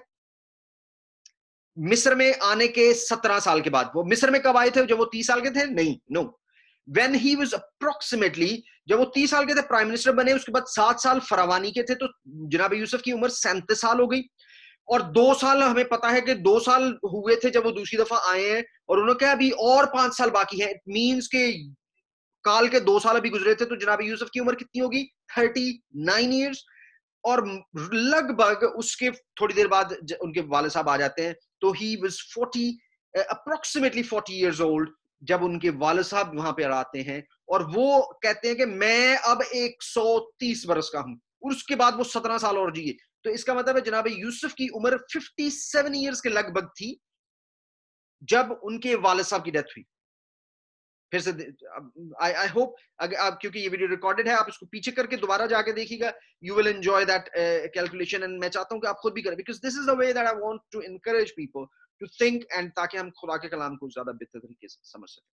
مصر میں آنے کے سترہ سال کے بعد. وہ مصر میں کب آئے تھے؟ جب وہ تیس سال کے تھے؟ نہیں, نو when he was approximately جب وہ تیس سال کے تھے پرائم منسٹر بنے, اس کے بعد سات سال فراوانی کے تھے, تو جناب یوسف کی عمر سینتیس سال ہو گئی. اور دو سال ہمیں پتا ہے کہ دو سال ہوئے تھے جب وہ دوسری دفعہ آئے ہیں, اور انہوں نے کہا ابھی اور پانچ سال باقی ہیں. اٹ مینس کہ کال کے دو سال ابھی گزرے تھے, تو جناب یوسف کی عمر کتنی ہوگی؟ Thirty nine years. اور لگ بھگ اس کے تھوڑی دیر بعد ان کے والد صاحب آ جاتے ہیں, تو he was forty approximately forty years old جب ان کے والد صاحب وہاں پہ آتے ہیں, اور وہ کہتے ہیں کہ میں اب ایک سو تیس برس کا ہوں, اور اس کے بعد وہ سترہ سال اور جیے. تو اس کا مطلب ہے جناب یوسف کی عمر ففٹی سیون ایئرز کے لگ بھگ تھی جب ان کے والد صاحب کی ڈیتھ ہوئی. پھر سے آئی ہوپ آپ, کیونکہ یہ ویڈیو ریکارڈڈ ہے, آپ اس کو پیچھے کر کے دوبارہ جا کے دیکھیے گا, you will enjoy that calculation. And میں چاہتا ہوں کہ آپ خود بھی کریں, because this is the way that I want to encourage people to think, and تاکہ ہم خدا کے کلام کو زیادہ بہتر طریقے سے سمجھ سکیں.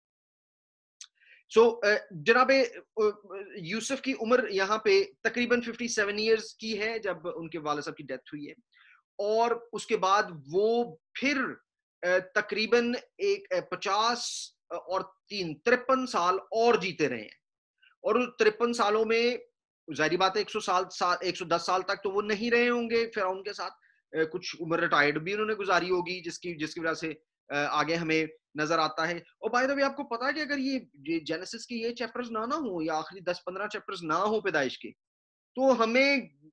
سو so, uh, جناب یوسف کی عمر یہاں پہ تقریباً ففٹی سیون ایئرز کی ہے جب ان کے والد صاحب کی ڈیتھ ہوئی ہے, اور اس کے بعد وہ پھر uh, تقریباً ایک پچاس اور تین ترپن سال اور جیتے رہے ہیں. اور ترپن سالوں میں ظاہری بات ہے ایک سو سال ایک سو دس سال تک تو وہ نہیں رہے ہوں گے فرعون کے ساتھ, کچھ عمر ریٹائرڈ بھی انہوں نے گزاری ہوگی, جس کی جس کی وجہ سے آگے ہمیں نظر آتا ہے. اور بائی دا وے آپ کو پتا ہے کہ اگر یہ جینیسس کے یہ چیپٹرز نہ نہ ہوں, یا آخری دس پندرہ چیپٹرز نہ ہوں پیدائش کے, تو ہمیں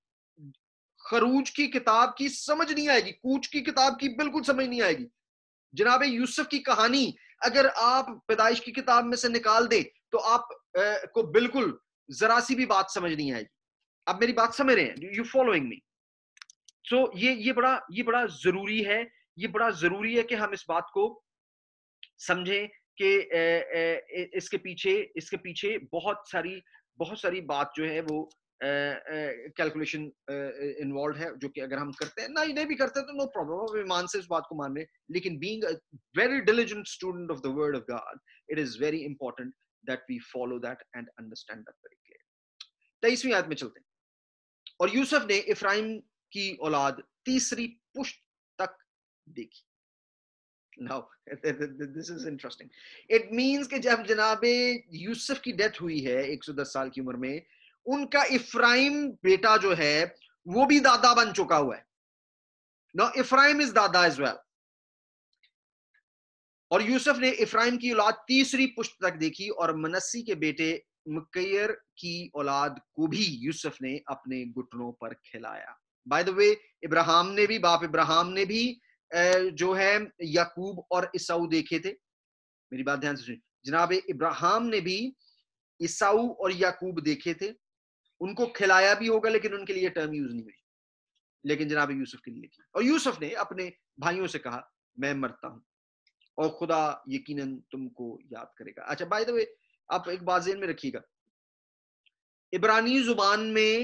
خروج کی کتاب کی سمجھ نہیں آئے گی, کوچ کی کتاب کی بالکل سمجھ نہیں آئے گی. جناب یوسف کی کہانی اگر آپ پیدائش کی کتاب میں سے نکال دیں تو آپ کو بالکل ذرا سی بھی بات سمجھ نہیں آئے گی. آپ میری بات سمجھ رہے ہیں؟ You following me? سو یہ یہ بڑا یہ بڑا ضروری ہے, یہ بڑا ضروری ہے کہ ہم اس بات کو سمجھیں کہ اس کے پیچھے اس کے پیچھے بہت ساری بہت ساری بات جو ہے وہ کیلکولیشن انوالوڈ ہے, جو کہ اگر ہم کرتے ہیں, نہ نہیں بھی کرتے تو نو پرابلم, ہم ایمان سے اس بات کو مان رہے ہیں, لیکن being a very diligent student of the word of God, it is very important that we follow that and understand that very clearly. تیئیسویں آیت میں چلتے ہیں. اور یوسف نے افرایم کی اولاد تیسری پشت تک دیکھی. Now, this is interesting. It means کہ جب جناب یوسف کی ڈیتھ ہوئی ہے ایک سو دس سال کی عمر میں, ان کا افرایم بیٹا جو ہے وہ بھی دادا بن چکا ہوا ہے. Now, Ephraim is دادا as well. اور یوسف نے افرائیم کی اولاد تیسری پشت تک دیکھی اور منسی کے بیٹے مکیر کی اولاد کو بھی یوسف نے اپنے گھٹنوں پر کھلایا. بائی دا وے ابراہم نے بھی باپ ابراہم نے بھی جو ہے یعقوب اور عیساؤ دیکھے تھے. میری بات دھیان سے سنیں, جناب ابراہم نے بھی عیساؤ اور یعقوب دیکھے تھے, ان کو کھلایا بھی ہوگا لیکن ان کے لیے ٹرم یوز نہیں ہوئی, لیکن جناب یوسف کے لیے کی. اور یوسف نے اپنے بھائیوں سے کہا میں مرتا ہوں اور خدا یقیناً تم کو یاد کرے گا. اچھا بائی دا وے آپ ایک بات ذہن میں رکھیے گا, عبرانی زبان میں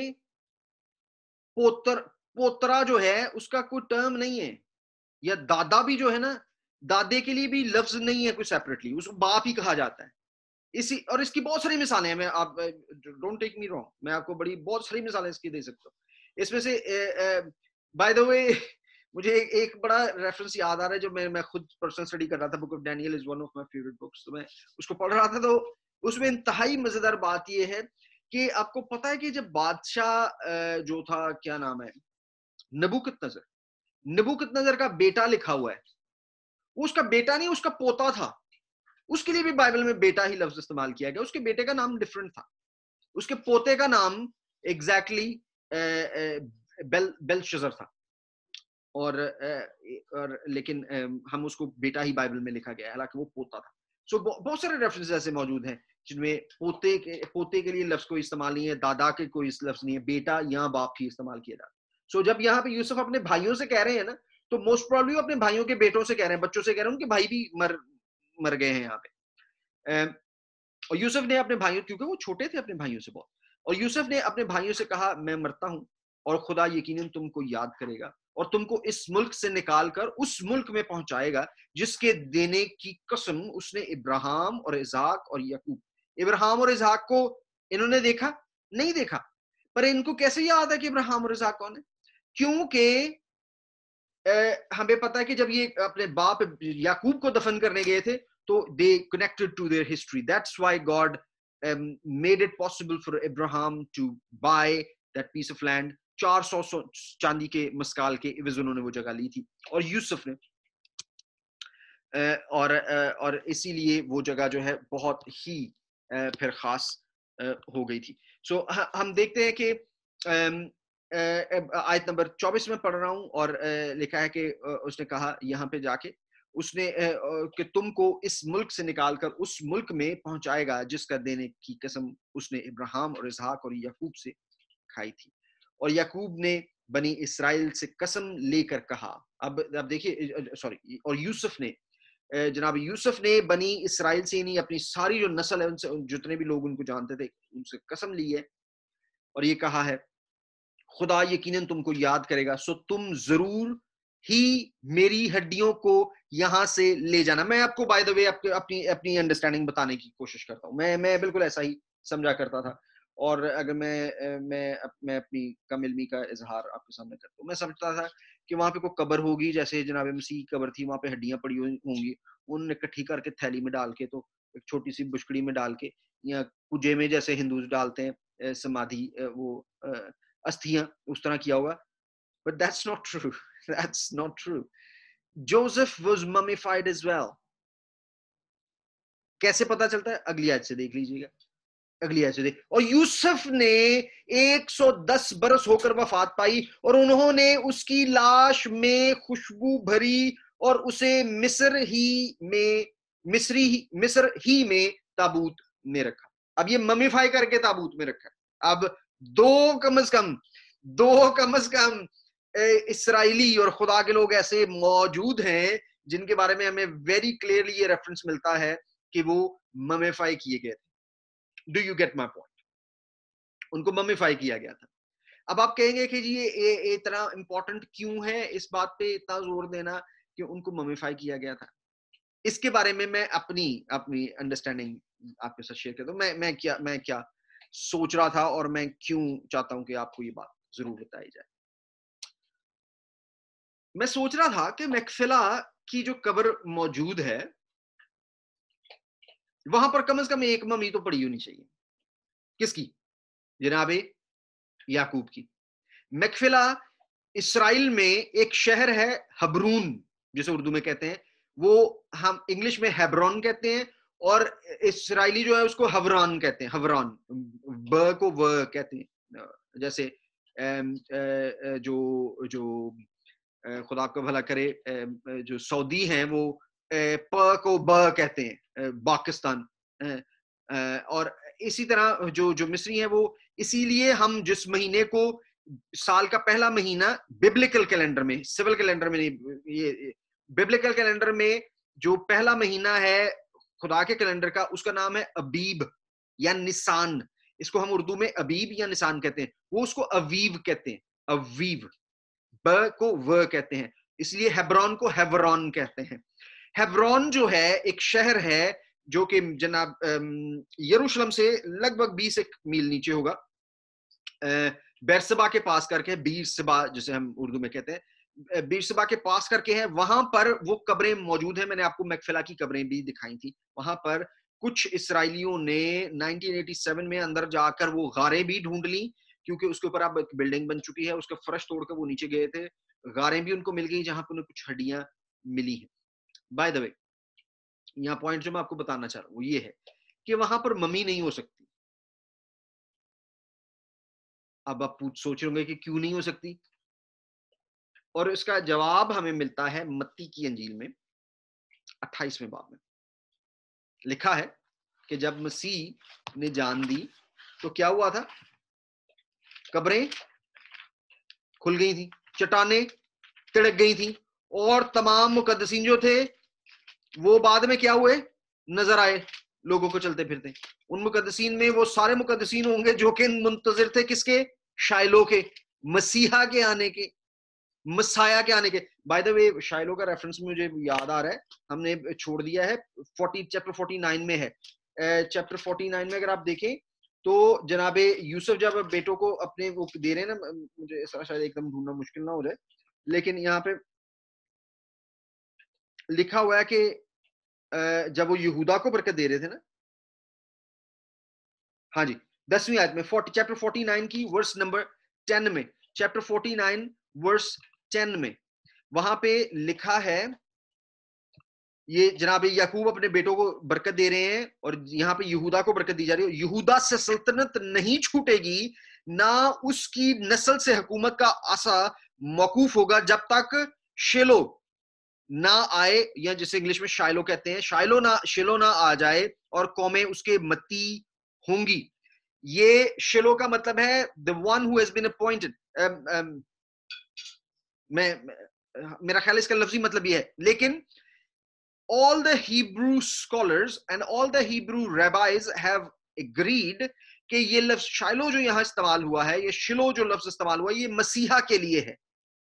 پوتر پوترا جو ہے اس کا کوئی ٹرم نہیں ہے, یا دادا بھی جو ہے نا, دادے کے لیے بھی لفظ نہیں ہے کوئی سیپریٹلی, اس کو باپ ہی کہا جاتا ہے. اسی اور اس کی بہت ساری مثالیں ہیں, میں آپ ڈونٹ ٹیک می رانگ, میں آپ کو بڑی بہت ساری مثالیں اس کی دے سکتا ہوں. اس میں سے بائی دا وے مجھے ایک بڑا ریفرنس یاد آ رہا ہے جو میں میں خود پرسنل اسٹڈی کر رہا تھا. Book of Daniel is one of my favourite books, تو میں اس کو پڑھ رہا تھا. تو اس میں انتہائی مزیدار بات یہ ہے کہ آپ کو پتا ہے کہ جب بادشاہ جو تھا, کیا نام ہے, نبوکت نظر, نبوکت نظر کا بیٹا لکھا ہوا ہے, اس کا بیٹا نہیں اس کا پوتا تھا. اس کے لیے بھی بائبل میں بیٹا ہی لفظ استعمال کیا گیا. اس کے بیٹے کا نام ڈفرنٹ تھا, اس کے پوتے کا نام ایگزیکٹلی بیلشزر تھا, اور, اور لیکن ہم اس کو بیٹا ہی بائبل میں لکھا گیا ہے, حالانکہ وہ پوتا تھا. سو so, بہت سارے ریفرنس ایسے موجود ہیں جن میں پوتے کے پوتے کے لیے لفظ کوئی استعمال نہیں ہے, دادا کے کوئی لفظ نہیں ہے, بیٹا یا باپ ہی استعمال کیا جاتا. سو so, جب یہاں پہ یوسف اپنے بھائیوں سے کہہ رہے ہیں نا, تو موسٹ پروبلی اپنے بھائیوں کے بیٹوں سے کہہ رہے ہیں, بچوں سے کہہ رہے ہیں, ان کے بھائی بھی مر مر گئے ہیں یہاں پہ. اور یوسف نے اپنے بھائیوں, کیونکہ وہ چھوٹے تھے اپنے بھائیوں سے بہت, اور یوسف نے اپنے بھائیوں سے کہا میں مرتا ہوں اور خدا یقیناً تم کو یاد کرے گا اور تم کو اس ملک سے نکال کر اس ملک میں پہنچائے گا جس کے دینے کی قسم اس نے ابراہم اور اسحاق اور یعقوب. ابراہم اور اسحاق کو انہوں نے دیکھا نہیں دیکھا, پر ان کو کیسے یاد ہے کہ ابراہم اور اسحاق کون ہے؟ کیونکہ ہمیں پتا ہے کہ جب یہ اپنے باپ یعقوب کو دفن کرنے گئے تھے تو they connected to their history. That's why God um, made it possible for Abraham to buy that piece of land. چار سو چاندی کے مسکال کے عوض انہوں نے وہ جگہ لی تھی, اور یوسف نے اور اور اسی لیے وہ جگہ جو ہے بہت ہی پھر خاص ہو گئی تھی. سو so, ہم دیکھتے ہیں کہ آیت نمبر چوبیس میں پڑھ رہا ہوں, اور لکھا ہے کہ اس نے کہا یہاں پہ جا کے اس نے کہ تم کو اس ملک سے نکال کر اس ملک میں پہنچائے گا جس کا دینے کی قسم اس نے ابراہم اور اسحاق اور یعقوب سے کھائی تھی. اور یعقوب نے بنی اسرائیل سے قسم لے کر کہا, اب اب دیکھیے سوری, اور یوسف نے جناب یوسف نے بنی اسرائیل سے نہیں اپنی ساری جو نسل ہے ان سے, جتنے بھی لوگ ان کو جانتے تھے, ان سے قسم لی ہے اور یہ کہا ہے خدا یقیناً تم کو یاد کرے گا, سو تم ضرور ہی میری ہڈیوں کو یہاں سے لے جانا. میں آپ کو بائی دا وے اپنی اپنی انڈرسٹینڈنگ بتانے کی کوشش کرتا ہوں, میں میں بالکل ایسا ہی سمجھا کرتا تھا, اور اگر میں میں میں اپنی کم علمی کا اظہار آپ کے سامنے کرتا ہوں, میں سمجھتا تھا کہ وہاں پہ کوئی قبر ہوگی جیسے جناب مسیح کی قبر تھی, وہاں پہ ہڈیاں پڑی ہوں گی, انہوں نے اکٹھی کر کے تھیلی میں ڈال کے, تو ایک چھوٹی سی بشکڑی میں ڈال کے, یا کجے میں جیسے ہندوز ڈالتے ہیں سمادھی وہ استھیاں, اس طرح کیا ہوگا. But that's not true. That's not true. Joseph was mummified as well. کیسے پتا چلتا ہے؟ اگلی آیت سے دیکھ لیجیے گا, اگلی آیت سے دیکھ. اور یوسف نے ایک سو دس برس ہو کر وفات پائی اور انہوں نے اس کی لاش میں خوشبو بھری اور اسے مصر ہی میں مصری ہی مصر ہی میں تابوت میں رکھا. اب یہ ممیفائی کر کے تابوت میں رکھا. اب دو کم از کم دو کم از کم اسرائیلی اور خدا کے لوگ ایسے موجود ہیں جن کے بارے میں ہمیں ویری کلیئرلی یہ ریفرنس ملتا ہے کہ وہ ممیفائی کیے گئے تھے. Do you get my point? ان کو ممیفائی کیا گیا تھا. اب آپ کہیں گے کہ جی یہ اتنا امپورٹنٹ کیوں ہے اس بات پہ اتنا زور دینا کہ ان کو ممیفائی کیا گیا تھا؟ اس کے بارے میں میں اپنی اپنی انڈرسٹینڈنگ آپ کے ساتھ شیئر کرتا ہوں. میں میں کیا میں کیا سوچ رہا تھا اور میں کیوں چاہتا ہوں کہ آپ کو یہ بات ضرور بتائی جائے. میں سوچ رہا تھا کہ میکفیلا کی جو قبر موجود ہے وہاں پر کم از کم ایک ممی تو پڑی ہونی چاہیے. کس کی؟ جناب یعقوب کی. میکفیلا اسرائیل میں ایک شہر ہے حبرون جسے اردو میں کہتے ہیں, وہ ہم انگلش میں ہیبرون کہتے ہیں اور اسرائیلی جو ہے اس کو حوران کہتے ہیں, حوران ب کو و کہتے ہیں. جیسے جو جو خدا کو بھلا کرے جو سعودی ہیں وہ پ کو ب کہتے ہیں, پاکستان. اور اسی طرح جو جو مصری ہیں وہ, اسی لیے ہم جس مہینے کو سال کا پہلا مہینہ ببلیکل کیلنڈر میں, سول کیلنڈر میں نہیں, یہ ببلیکل کیلنڈر میں جو پہلا مہینہ ہے خدا کے کیلنڈر کا, اس کا نام ہے ابیب یا نسان. اس کو ہم اردو میں ابیب یا نسان کہتے ہیں, وہ اس کو اویو کہتے ہیں, اویو. ب کو و کہتے ہیں, اس لیے ہیبرون کو ہیورون کہتے ہیں. ہیبرون جو ہے ایک شہر ہے جو کہ جناب یروشلم سے لگ بھگ بیس ایک میل نیچے ہوگا, بیرسبا کے پاس کر کے, بیرسبا جسے ہم اردو میں کہتے ہیں, بیرسبا کے پاس کر کے ہے. وہاں پر وہ قبریں موجود ہیں, میں نے آپ کو میکفلا کی قبریں بھی دکھائی تھی. وہاں پر کچھ اسرائیلیوں نے نائنٹین ایٹی سیون میں اندر جا کر وہ غاریں بھی ڈھونڈ لی, کیونکہ اس کے اوپر اب ایک بلڈنگ بن چکی ہے, اس کا فرش توڑ کر وہ نیچے گئے تھے. غاریں بھی ان کو مل گئی جہاں پہ انہیں کچھ ہڈیاں ملی ہیں. بائی دا وے, یہاں پوائنٹ جو میں آپ کو بتانا چاہ رہا ہوں وہ یہ ہے کہ وہاں پر ممی نہیں ہو سکتی. اب آپ سوچ رہے ہوں گے کہ کیوں نہیں ہو سکتی, اور اس کا جواب ہمیں ملتا ہے متی کی انجیل میں اٹھائیسویں باب میں. لکھا ہے کہ جب مسیح نے جان دی تو کیا ہوا تھا, قبریں کھل گئی تھی, چٹانیں تڑک گئی تھی, اور تمام مقدسین جو تھے وہ بعد میں کیا ہوئے, نظر آئے لوگوں کو چلتے پھرتے. ان مقدسین میں وہ سارے مقدسین ہوں گے جو کہ منتظر تھے کس کے, شائلو کے, مسیحا کے آنے کے, مسایا کے آنے کے. بائی دا وے شائلو کا ریفرنس مجھے یاد آ رہا ہے, ہم نے چھوڑ دیا ہے, فورٹی چیپٹر فورٹی نائن میں ہے. چیپٹر فورٹی نائن میں اگر آپ دیکھیں تو جناب یوسف جب بیٹوں کو اپنے وہ دے رہے ہیں نا, مجھے ایسا شاید ایک دم ڈھونڈنا مشکل نہ ہو جائے, لیکن یہاں پہ لکھا ہوا ہے کہ جب وہ یہودا کو برکت دے رہے تھے نا, ہاں جی دسویں آیت میں, چیپٹر فورٹی نائن کی ورس نمبر ٹین میں, chapter forty nine verse ten میں وہاں پہ لکھا ہے, یہ جناب یعقوب اپنے بیٹوں کو برکت دے رہے ہیں اور یہاں پہ یہودا کو برکت دی جا رہی ہے. یہودا سے سلطنت نہیں چھوٹے گی, نہ اس کی نسل سے حکومت کا عصا موقوف ہوگا جب تک شیلو نہ آئے, یا جسے انگلش میں شائلو کہتے ہیں, شائلو نہ شیلو نہ آ جائے اور قومیں اس کے متی ہوں گی. یہ شیلو کا مطلب ہے the one who has been appointed. um, um, میں میرا خیال اس کا لفظی مطلب یہ ہے, لیکن all the Hebrew scholars and all the Hebrew rabbis have agreed کہ یہ لفظ شائلو جو یہاں استعمال ہوا ہے, یہ شلو جو لفظ استعمال ہوا ہے, یہ مسیحا کے لیے ہے.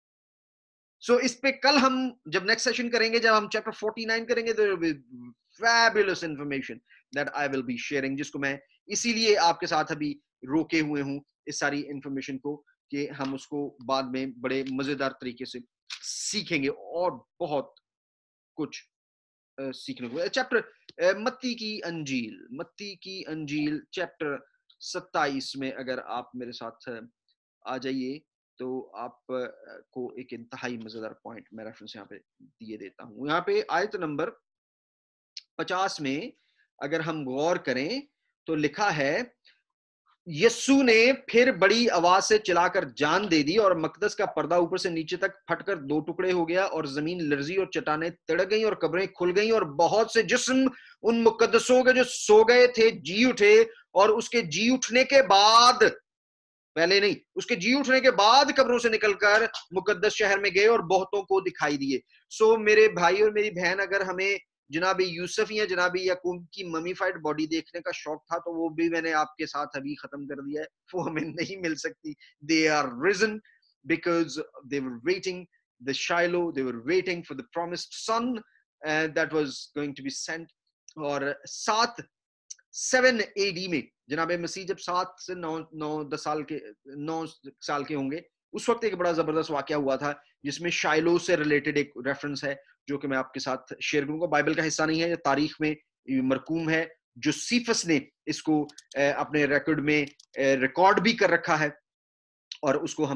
سو so, اس پہ کل ہم جب نیکسٹ سیشن کریں گے, جب ہم چیپٹر فورٹی نائن کریں گے, there will be fabulous information that I will be sharing, جس کو میں اسی لیے آپ کے ساتھ ابھی روکے ہوئے ہوں اس ساری انفارمیشن کو, کہ ہم اس کو بعد میں بڑے مزیدار طریقے سے سیکھیں گے اور بہت کچھ سیکھنے کو. چیپٹر متی کی انجیل, متی کی انجیل چیپٹر ستائیس میں اگر آپ میرے ساتھ آ جائیے تو آپ کو ایک انتہائی مزیدار پوائنٹ میں ریفرنس یہاں پہ دیے دیتا ہوں. یہاں پہ آیت نمبر پچاس میں اگر ہم غور کریں تو لکھا ہے, یسو نے پھر بڑی آواز سے چلا کر جان دے دی اور مقدس کا پردہ اوپر سے نیچے تک پھٹ کر دو ٹکڑے ہو گیا اور زمین لرزی اور چٹانیں تڑک گئیں اور قبریں کھل گئیں اور بہت سے جسم ان مقدسوں کے جو سو گئے تھے جی اٹھے, اور اس کے جی اٹھنے کے بعد, پہلے نہیں, اس کے جی اٹھنے کے بعد قبروں سے نکل کر مقدس شہر میں گئے اور بہتوں کو دکھائی دیے. سو میرے بھائی اور میری بہن, اگر ہمیں جناب یوسف یا جناب یعقوب کی ممیفائڈ باڈی دیکھنے کا شوق تھا تو وہ بھی میں نے آپ کے ساتھ ابھی ختم کر دیا ہے, وہ ہمیں نہیں مل سکتی. they are risen because they were waiting the Shiloh, they were waiting for the promised son uh, that was going to be sent. اور سات سیون اے ڈی میں جناب مسیح جب سات سے نو نو دس سال کے نو سال کے ہوں گے, اس وقت ایک بڑا زبردست واقعہ ہوا تھا جس میں شائلو سے ریلیٹڈ ایک ریفرنس ہے جو کہ میں آپ کے ساتھ شیئر کروں گا. بائبل کا حصہ نہیں ہے, یہ تاریخ میں مرقوم ہے, جو سیفس نے اس کو اپنے ریکارڈ میں ریکارڈ بھی کر رکھا ہے, اور اس کو ہم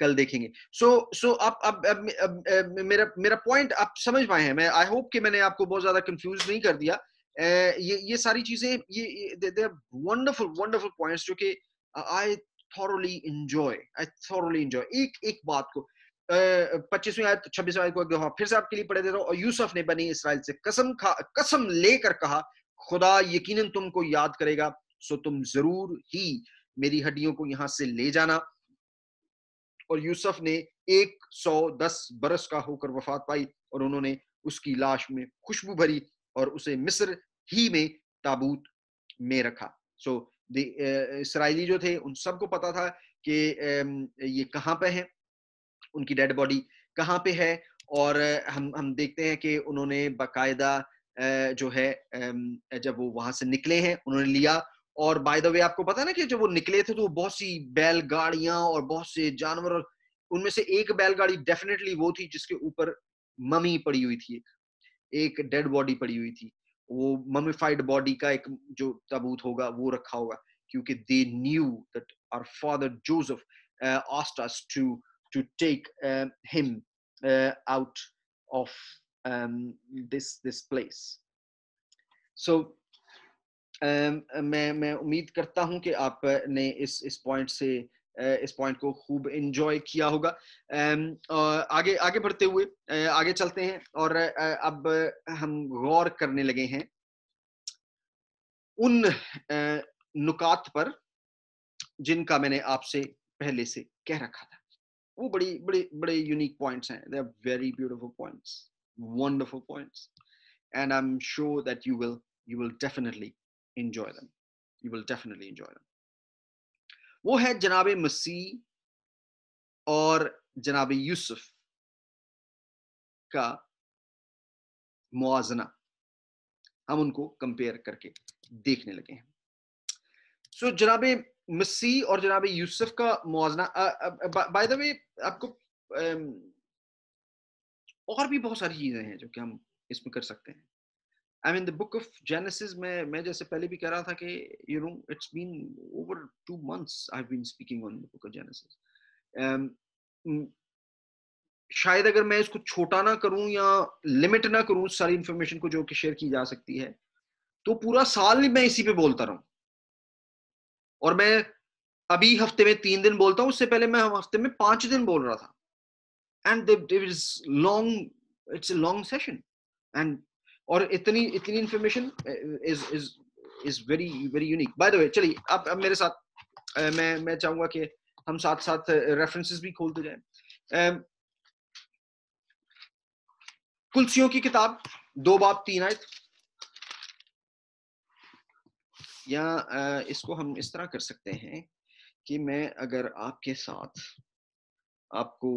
کل دیکھیں گے. سو سو اب اب اب میرا میرا پوائنٹ آپ سمجھ پائے ہیں. میں آئی ہوپ کہ میں نے آپ کو بہت زیادہ کنفیوز نہیں کر دیا. یہ یہ ساری چیزیں یہ they are wonderful wonderful points جو کہ آئی thoroughly enjoy I thoroughly enjoy. ایک ایک بات کو پچیسویں آیت چھبیسویں آیت کو پھر سے آپ کے لیے پڑھ دیتا ہوں. اور یوسف نے بنی اسرائیل سے قسم کھا قسم لے کر کہا خدا یقیناً تم کو یاد کرے گا سو تم ضرور ہی میری ہڈیوں کو یہاں سے لے جانا. اور یوسف نے ایک سو دس برس کا ہو کر وفات پائی اور انہوں نے اس کی لاش میں خوشبو بھری اور اسے مصر ہی میں تابوت میں رکھا. سو اسرائیلی جو تھے ان سب کو پتا تھا کہ یہ کہاں پہ ہے, ان کی ڈیڈ باڈی کہاں پہ ہے. اور ہم ہم دیکھتے ہیں کہ انہوں نے باقاعدہ جو ہے جب وہ وہاں سے نکلے ہیں انہوں نے لیا. اور بائی دا وے آپ کو پتا نا کہ جب وہ نکلے تھے تو بہت سی بیل گاڑیاں اور بہت سے جانور, ان میں سے ایک بیل گاڑی ڈیفینیٹلی وہ تھی جس کے اوپر ممی پڑی ہوئی تھی, ایک ڈیڈ باڈی پڑی ہوئی تھی. وہ ممیفائڈ باڈی کا ایک جو تابوت ہوگا وہ رکھا ہوگا, کیونکہ they knew that our father Joseph uh, asked us to to take uh, him uh, out of um, this this place. So um, میں میں امید کرتا ہوں کہ آپ نے اس اس پوائنٹ سے اس پوائنٹ کو خوب انجوائے کیا ہوگا. آگے آگے بڑھتے ہوئے آگے چلتے ہیں اور اب ہم غور کرنے لگے ہیں ان نکات پر جن کا میں نے آپ سے پہلے سے کہہ رکھا تھا. وہ بڑی بڑی بڑے یونیک پوائنٹس ہیں. they are very beautiful points, wonderful points, and I'm sure that you will you will definitely enjoy them. You will definitely enjoy them. وہ ہے جناب مسیح اور جناب یوسف کا موازنہ. ہم ان کو کمپیئر کر کے دیکھنے لگے ہیں. سو so, جناب مسیح اور جناب یوسف کا موازنہ. بائی دا وے آپ کو اور بھی بہت ساری چیزیں ہیں جو کہ ہم اس میں کر سکتے ہیں. I mean the book of Genesis میں میں جیسے پہلے بھی کہہ رہا تھا کہ you know it's been over two months I've been speaking on the book of Genesis. um, شاید اگر میں اس کو چھوٹا نہ کروں یا لمٹ نہ کروں ساری انفارمیشن کو جو کہ شیئر کی جا سکتی ہے تو پورا سال میں اسی پہ بولتا رہوں. اور میں ابھی ہفتے میں تین دن بولتا ہوں, اس سے پہلے میں ہفتے میں پانچ دن بول رہا تھا. And there is long it's a long session and اور اتنی اتنی information is is is very very unique. By the way چلیے اب اب میرے ساتھ میں میں چاہوں گا کہ ہم ساتھ ساتھ ریفرنسز بھی کھولتے جائیں. کلسیوں کی کتاب دو باب تین آیت, یا اس کو ہم اس طرح کر سکتے ہیں کہ میں اگر آپ کے ساتھ آپ کو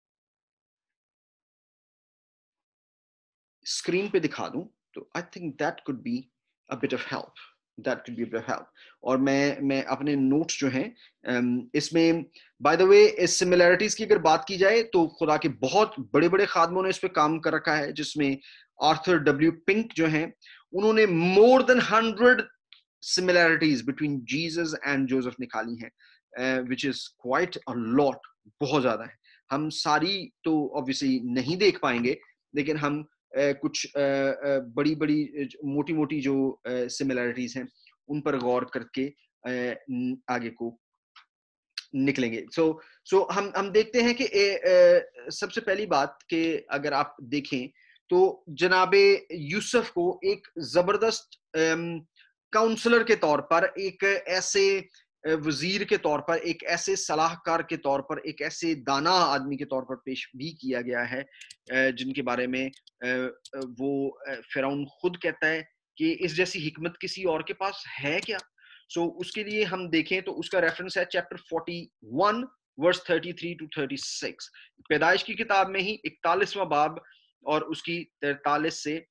اسکرین پہ دکھا دوں تو I think that could be a bit of help. That could be a bit of help. اور میں میں اپنے نوٹس جو ہیں اس میں بائی دا وے سملیرٹیز کی اگر بات کی جائے تو خدا کے بہت بڑے بڑے خادموں نے اس پہ کام کر رکھا ہے, جس میں آرتھر ڈبلیو پنک جو ہیں انہوں نے more than hundred similarities between Jesus and Joseph نکالی ہیں, uh, which is quite a lot, بہت زیادہ ہے. ہم ساری تو obviously نہیں دیکھ پائیں گے, لیکن ہم uh, کچھ uh, uh, بڑی بڑی موٹی موٹی جو uh, similarities ہیں ان پر غور کر کے uh, آگے کو نکلیں گے. سو so, سو so ہم ہم دیکھتے ہیں کہ uh, سب سے پہلی بات کہ اگر آپ دیکھیں تو جناب یوسف کو ایک زبردست um, کاؤنسلر کے طور پر, ایک ایسے وزیر کے طور پر, ایک ایسے صلاح کار کے طور پر, ایک ایسے دانا آدمی کے طور پر پیش بھی کیا گیا ہے جن کے بارے میں وہ فرعون خود کہتا ہے کہ اس جیسی حکمت کسی اور کے پاس ہے کیا. سو so, اس کے لیے ہم دیکھیں تو اس کا ریفرنس ہے chapter forty one verse thirty three to thirty six, پیدائش کی کتاب میں ہی اکتالیسواں باب اور اس کی تینتالیس سے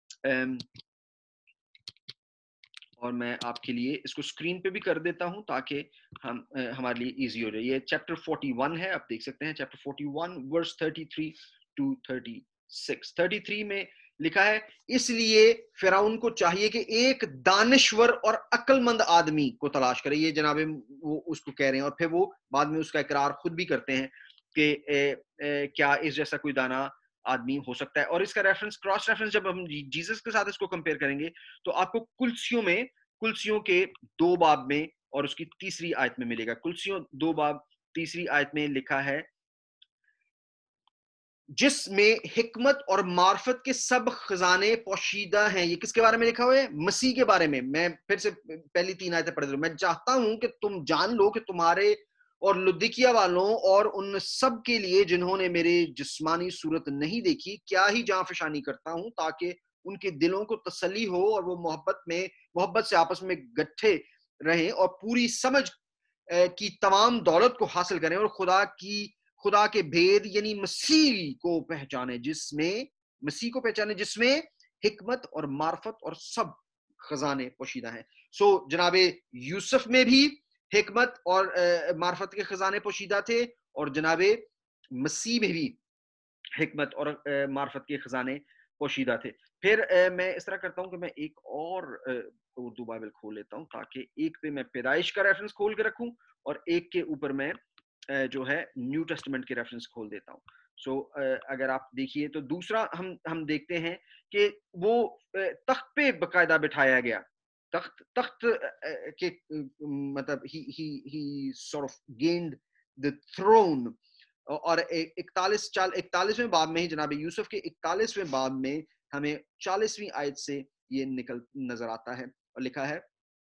اور میں آپ کے لیے اس کو اسکرین پہ بھی کر دیتا ہوں تاکہ ہم ہمارے لیے ایزی ہو جائے. یہ چیپٹر فورٹی ون ہے, آپ دیکھ سکتے ہیں chapter forty one verse thirty three to thirty six. Thirty three میں لکھا ہے اس لیے فرعون کو چاہیے کہ ایک دانشور اور عقل مند آدمی کو تلاش کرے. یہ جناب وہ اس کو کہہ رہے ہیں اور پھر وہ بعد میں اس کا اقرار خود بھی کرتے ہیں کہ کیا اس جیسا کوئی دانا آدمی ہو سکتا ہے. اور اس کا ریفرنس کراس ریفرنس جب ہم جیسس کے ساتھ اس کو کمپیئر کریں گے تو آپ کو کلسیوں میں کلسیوں کے دو باب میں اور اس کی تیسری آیت میں ملے گا. کلسیوں دو باب تیسری آیت میں لکھا ہے جس میں حکمت اور معرفت کے سب خزانے پوشیدہ ہیں. یہ کس کے بارے میں لکھا ہوا ہے؟ مسیح کے بارے میں. میں پھر سے پہلی تین آیتیں پڑھ دوں. میں چاہتا ہوں کہ تم جان لو کہ تمہارے اور لدیکیا والوں اور ان سب کے لیے جنہوں نے میرے جسمانی صورت نہیں دیکھی کیا ہی جاں فشانی کرتا ہوں تاکہ ان کے دلوں کو تسلی ہو اور وہ محبت میں محبت سے آپس میں گٹھے رہیں اور پوری سمجھ کی تمام دولت کو حاصل کریں اور خدا کی خدا کے بھید یعنی مسیح کو پہچانے جس میں مسیح کو پہچانے جس میں حکمت اور معرفت اور سب خزانے پوشیدہ ہیں. سو so, جناب یوسف میں بھی حکمت اور معرفت کے خزانے پوشیدہ تھے اور جناب مسیح میں بھی حکمت اور معرفت کے خزانے پوشیدہ تھے. پھر میں اس طرح کرتا ہوں کہ میں ایک اور اردو بائبل کھول لیتا ہوں تاکہ ایک پہ میں پیدائش کا ریفرنس کھول کے رکھوں اور ایک کے اوپر میں جو ہے نیو ٹیسٹمنٹ کے ریفرنس کھول دیتا ہوں. سو so, اگر آپ دیکھیے تو دوسرا ہم ہم دیکھتے ہیں کہ وہ تخت پہ باقاعدہ بٹھایا گیا. تخت تخت کے مطلب he he he sort of gained the throne. اور اکتالیس چال اکتالیسویں باب میں ہی جناب یوسف کے اکتالیسویں باب میں ہمیں چالیسویں آیت سے یہ نکل نظر آتا ہے اور لکھا ہے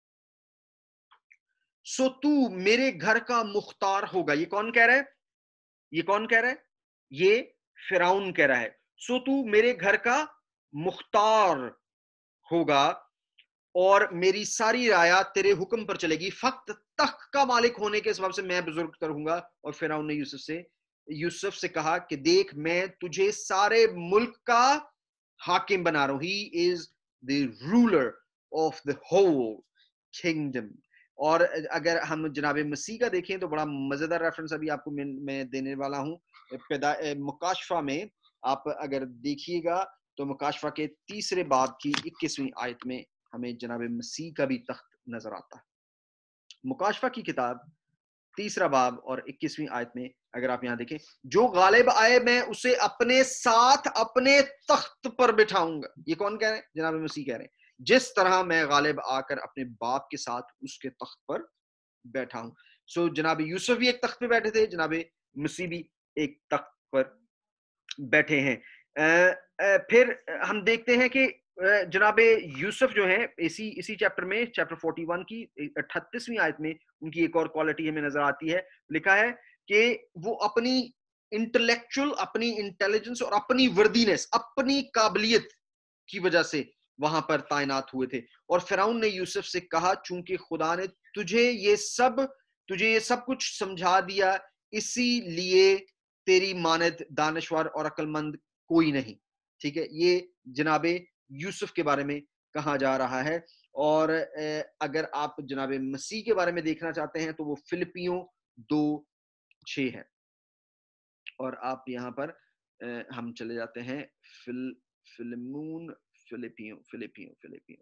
سو تو میرے گھر کا مختار ہوگا. یہ کون کہہ رہا ہے؟ یہ کون کہہ رہا ہے؟ یہ فرعون کہہ رہا ہے. سو تو میرے گھر کا مختار ہوگا اور میری ساری رعایا تیرے حکم پر چلے گی. فقط تخت کا مالک ہونے کے سبب سے میں بزرگ تر ہوں گا. اور فرعون نے یوسف سے یوسف سے کہا کہ دیکھ میں تجھے سارے ملک کا حاکم بنا رہا ہوں. He is the ruler of the whole kingdom. اور اگر ہم جناب مسیح کا دیکھیں تو بڑا مزیدار ریفرنس ابھی آپ کو میں دینے والا ہوں. مکاشفہ میں آپ اگر دیکھیے گا تو مکاشفہ کے تیسرے باب کی اکیسویں آیت میں ہمیں جناب مسیح کا بھی تخت نظر آتا ہے. مکاشفہ کی کتاب تیسرا باب اور اکیسویں آیت میں اگر آپ یہاں دیکھیں جو غالب آئے میں اسے اپنے ساتھ اپنے تخت پر بٹھاؤں گا. یہ کون کہہ رہے ہیں؟ جناب مسیح کہہ رہے ہیں جس طرح میں غالب آ کر اپنے باپ کے ساتھ اس کے تخت پر بیٹھا ہوں. سو so, جناب یوسف بھی ایک تخت پہ بیٹھے تھے, جناب مسیح بھی ایک تخت پر بیٹھے ہیں. پھر ہم دیکھتے ہیں کہ جناب یوسف جو ہیں اسی اسی چیپٹر میں چیپٹر اکتالیس کی اٹھتیسویں آیت میں ان کی ایک اور کوالٹی ہمیں نظر آتی ہے. لکھا ہے کہ وہ اپنی انٹلیکچوئل اپنی انٹیلیجنس اور اپنی وردینس اپنی قابلیت کی وجہ سے وہاں پر تعینات ہوئے تھے. اور فرعون نے یوسف سے کہا چونکہ خدا نے تجھے یہ سب تجھے یہ سب کچھ سمجھا دیا اسی لیے تیری مانند دانشور اور عقل مند کوئی نہیں. ٹھیک ہے, یہ جناب یوسف کے بارے میں کہا جا رہا ہے. اور اگر آپ جناب مسیح کے بارے میں دیکھنا چاہتے ہیں تو وہ فلپیوں دو چھ ہے. اور آپ یہاں پر ہم چلے جاتے ہیں فل فلمون فلپیوں فلپیوں فلپیوں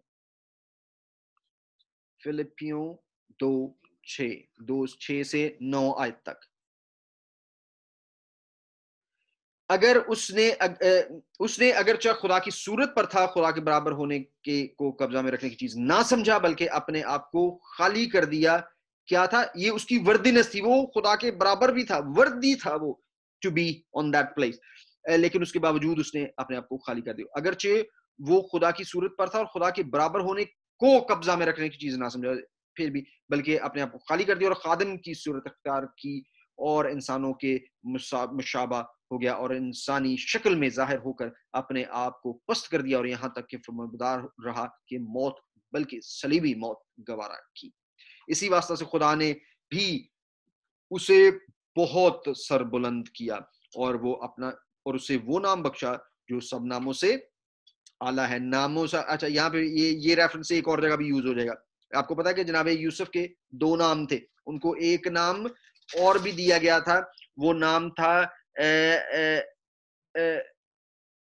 فلپیوں دو چھ دو چھ سے نو آیت تک. اگر اس نے اس نے اگرچہ خدا کی صورت پر تھا خدا کے برابر ہونے کے کو قبضہ میں رکھنے کی چیز نہ سمجھا بلکہ اپنے آپ کو خالی کر دیا. کیا تھا یہ؟ اس کی وردینس تھی, وہ خدا کے برابر بھی تھا, وردی تھا وہ to be on that place, لیکن اس کے باوجود اس نے اپنے آپ کو خالی کر دیا. اگرچہ وہ خدا کی صورت پر تھا اور خدا کے برابر ہونے کو قبضہ میں رکھنے کی چیز نہ سمجھا پھر بھی بلکہ اپنے آپ کو خالی کر دیا اور خادم کی صورت اختیار کی اور انسانوں کے مشابہ ہو گیا اور انسانی شکل میں ظاہر ہو کر اپنے آپ کو پست کر دیا اور یہاں تک کہ فرمانبردار رہا کہ موت بلکہ صلیبی موت گوارا کی. اسی واسطہ سے خدا نے بھی اسے بہت سر بلند کیا اور وہ اپنا اور اسے وہ نام بخشا جو سب ناموں سے اعلیٰ ہے. ناموں سے اچھا یہاں پہ یہ یہ ریفرنس ایک اور جگہ بھی یوز ہو جائے گا. آپ کو پتا ہے کہ جناب یوسف کے دو نام تھے, ان کو ایک نام اور بھی دیا گیا تھا, وہ نام تھا اے اے اے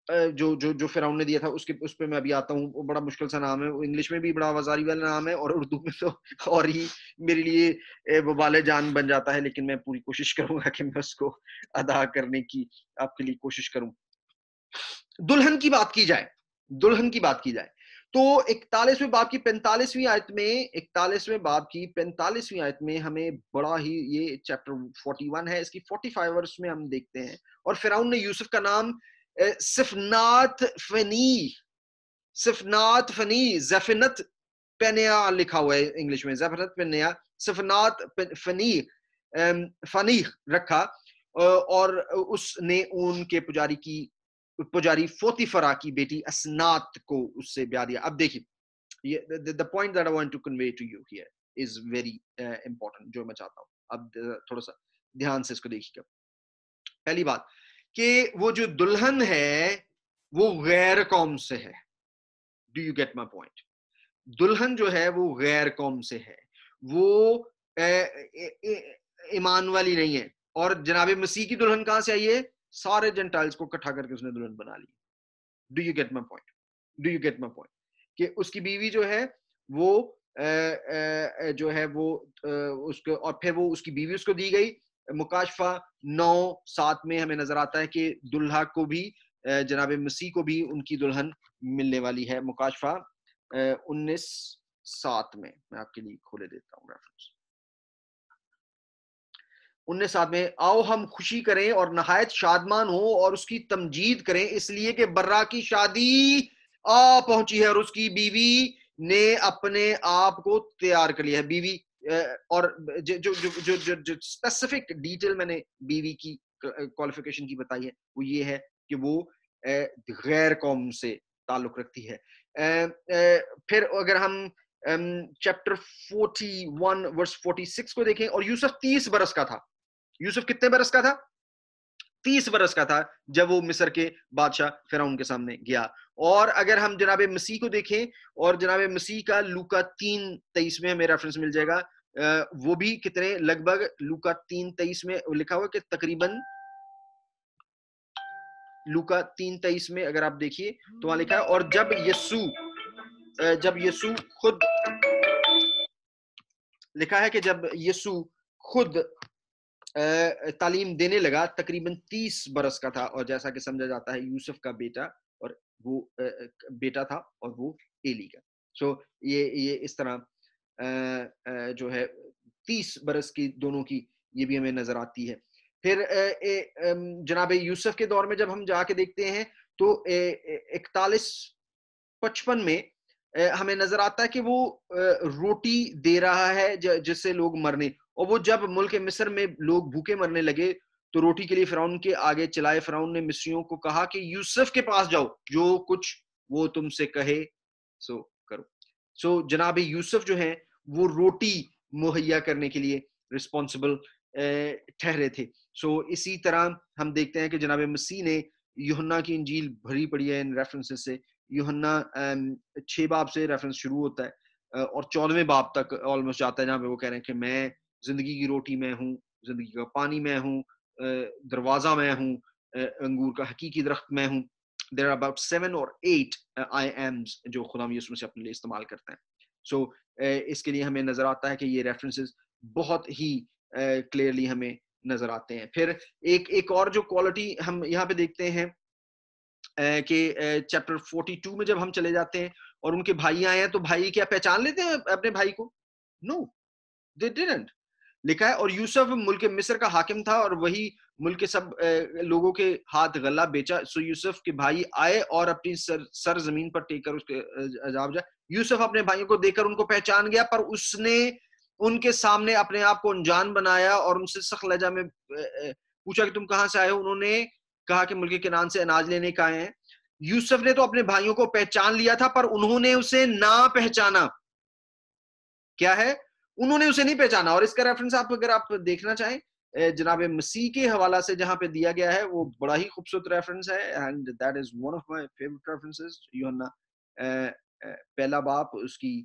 جو جو جو فرعون نے دیا تھا اس کے اس پہ میں ابھی آتا ہوں. وہ بڑا مشکل سا نام ہے, وہ انگلش میں بھی بڑا وزاری والا نام ہے اور اردو میں تو اور ہی میرے لیے وبال جان بن جاتا ہے, لیکن میں پوری کوشش کروں گا کہ میں اس کو ادا کرنے کی آپ کے لیے کوشش کروں. دلہن کی بات کی جائے, دلہن کی بات کی جائے تو اکتالیسویں باب کی پینتالیسویں آیت میں اکتالیسویں باب کی پینتالیسویں آیت میں ہمیں بڑا ہی, یہ چیپٹر اکتالیس ہے, اس کی پینتالیس ورس میں ہم دیکھتے ہیں, اور فرعون نے یوسف کا نام سفنات فنی سفنات فنی زفنت پینیا لکھا ہوا ہے انگلش میں, زفنت پینیا سفنات فنی فنی رکھا, اور اس نے ان کے پجاری کی پجاری فوتیفرا کی بیٹی اسنات کو اس سے بیاہ دیا. اب دیکھیے, the point that I want to convey to you here is very uh, important, جو میں چاہتا ہوں اب تھوڑا سا دھیان سے اس کو دیکھیے گا. پہلی بات کہ وہ جو دلہن ہے وہ غیر قوم سے ہے. Do you get my point? دلہن جو ہے وہ غیر قوم سے ہے, وہ ایمان والی نہیں ہے, اور جناب مسیح کی دلہن کہاں سے آئی ہے؟ سارے جنٹائلز کو اکٹھا کر کے اس نے دلہن بنا لی. Do you get my point? Do you get my point? کہ اس کی بیوی جو ہے وہ جو ہے وہ اس کو, اور پھر وہ اس کی بیوی اس کو دی گئی. مکاشفہ نو سات میں ہمیں نظر آتا ہے کہ دلہا کو بھی, جناب مسیح کو بھی ان کی دلہن ملنے والی ہے. مکاشفہ انیس سات میں میں آپ کے لیے کھولے دیتا ہوں ریفرنس. انیس ساتھ میں, آؤ ہم خوشی کریں اور نہایت شادمان ہوں اور اس کی تمجید کریں, اس لیے کہ برا کی شادی آ پہنچی ہے اور اس کی بیوی نے اپنے آپ کو تیار کر لیا ہے. بیوی, اور جو جو جو جو جو اسپیسیفک ڈیٹیل میں نے بیوی کی کوالیفیکیشن کی بتائی ہے وہ یہ ہے کہ وہ غیر قوم سے تعلق رکھتی ہے. پھر اگر ہم chapter forty one verse forty six کو دیکھیں, اور یوسف تیس برس کا تھا. یوسف کتنے برس کا تھا؟ تیس برس کا تھا جب وہ مصر کے بادشاہ فرعون کے سامنے گیا. اور اگر ہم جناب مسیح کو دیکھیں, اور جناب مسیح کا لوکا تین تیئیس میں ہمیں ریفرنس مل جائے گا, وہ بھی کتنے لگ بھگ لوکا تین تیئیس میں لکھا ہوا کہ تقریباً لوکا تین تیئیس میں اگر آپ دیکھیے تو وہاں لکھا ہے, اور جب یسوع جب یسوع خود لکھا ہے کہ جب یسوع خود تعلیم دینے لگا تقریباً تیس برس کا تھا, اور جیسا کہ سمجھا جاتا ہے یوسف کا بیٹا اور وہ بیٹا تھا اور وہ ایلی کا. سو یہ یہ اس طرح جو ہے تیس برس کی دونوں کی یہ بھی ہمیں نظر آتی ہے. پھر جناب یوسف کے دور میں جب ہم جا کے دیکھتے ہیں تو اکتالیس پچپن میں ہمیں نظر آتا ہے کہ وہ روٹی دے رہا ہے جس سے لوگ مرنے, اور وہ جب ملک مصر میں لوگ بھوکے مرنے لگے تو روٹی کے لیے فرعون کے آگے چلائے. فرعون نے مصریوں کو کہا کہ یوسف کے پاس جاؤ, جو کچھ وہ تم سے کہے سو کرو. سو جناب یوسف جو ہیں وہ روٹی مہیا کرنے کے لیے رسپانسبل ٹھہرے تھے. سو اسی طرح ہم دیکھتے ہیں کہ جناب مسیح نے, یوحنا کی انجیل بھری پڑی ہے ان ریفرنسز سے. یوحنا چھ باب سے ریفرنس شروع ہوتا ہے اور چودہویں باب تک آلموسٹ جاتا ہے, جہاں پہ وہ کہہ رہے ہیں کہ میں زندگی کی روٹی میں ہوں, زندگی کا پانی میں ہوں, دروازہ میں ہوں, انگور کا حقیقی درخت میں ہوں. there are about seven or eight I ams جو خدا یسوع مسیح اپنے لیے استعمال کرتے ہیں. سو اس کے لیے ہمیں نظر آتا ہے کہ یہ ریفرنسز بہت ہی کلیئرلی ہمیں نظر آتے ہیں. پھر ایک ایک اور جو کوالٹی ہم یہاں پہ دیکھتے ہیں کہ چیپٹر فورٹی ٹو میں جب ہم چلے جاتے ہیں اور ان کے بھائی آئے ہیں تو بھائی کیا پہچان لیتے ہیں اپنے بھائی کو؟ نو, they didn't. لکھا ہے اور یوسف ملک مصر کا حاکم تھا اور وہی ملک کے سب لوگوں کے ہاتھ غلہ بیچا. سو یوسف کے بھائی آئے اور اپنی سر سر زمین پر ٹیک کر اس کے عذاب جائے. یوسف اپنے بھائیوں کو دیکھ کر ان کو پہچان گیا, پر اس نے ان کے سامنے اپنے آپ کو انجان بنایا اور ان سے سخت لہجہ میں پوچھا کہ تم کہاں سے آئے ہو. انہوں نے کہا کہ ملک کنعان سے اناج لینے کا آئے ہیں. یوسف نے تو اپنے بھائیوں کو پہچان لیا تھا, پر انہوں نے اسے نہ پہچانا. کیا ہے؟ انہوں نے اسے نہیں پہچانا. اور اس کا ریفرنس آپ اگر آپ دیکھنا چاہیں جناب مسیح کے حوالہ سے جہاں پہ دیا گیا ہے وہ بڑا ہی خوبصورت ریفرنس ہے, and that is one of my favourite references. یوحنا پہلا باب اس کی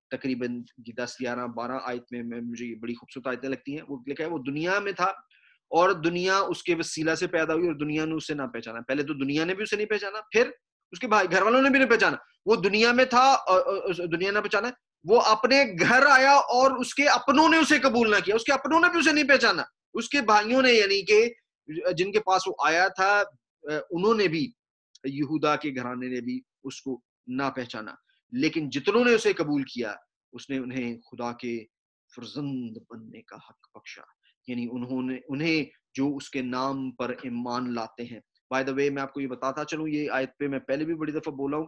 تقریباً دس گیارہ بارہ آیت میں مجھے بڑی خوبصورت آیتیں لگتی ہیں. وہ لکھا ہے وہ دنیا میں تھا اور دنیا اس کے وسیلہ سے پیدا ہوئی اور دنیا نے اسے نہ پہچانا. پہلے تو دنیا نے بھی اسے نہیں پہچانا, پھر اس کے بھائی گھر والوں نے بھی نہیں پہچانا. وہ دنیا میں تھا, دنیا نے پہچانا, وہ اپنے گھر آیا اور اس کے اپنوں نے اسے قبول نہ کیا, اس کے اپنوں نے بھی اسے نہیں پہچانا, اس کے بھائیوں نے یعنی کہ جن کے پاس وہ آیا تھا انہوں نے بھی, یہودا کے گھرانے نے بھی اس کو نہ پہچانا. لیکن جتنوں نے اسے قبول کیا اس نے انہیں خدا کے فرزند بننے کا حق بخشا, یعنی انہوں نے انہیں جو اس کے نام پر ایمان لاتے ہیں. بائی دا وے میں آپ کو یہ بتاتا چلوں, یہ آیت پہ میں پہلے بھی بڑی دفعہ بولا ہوں,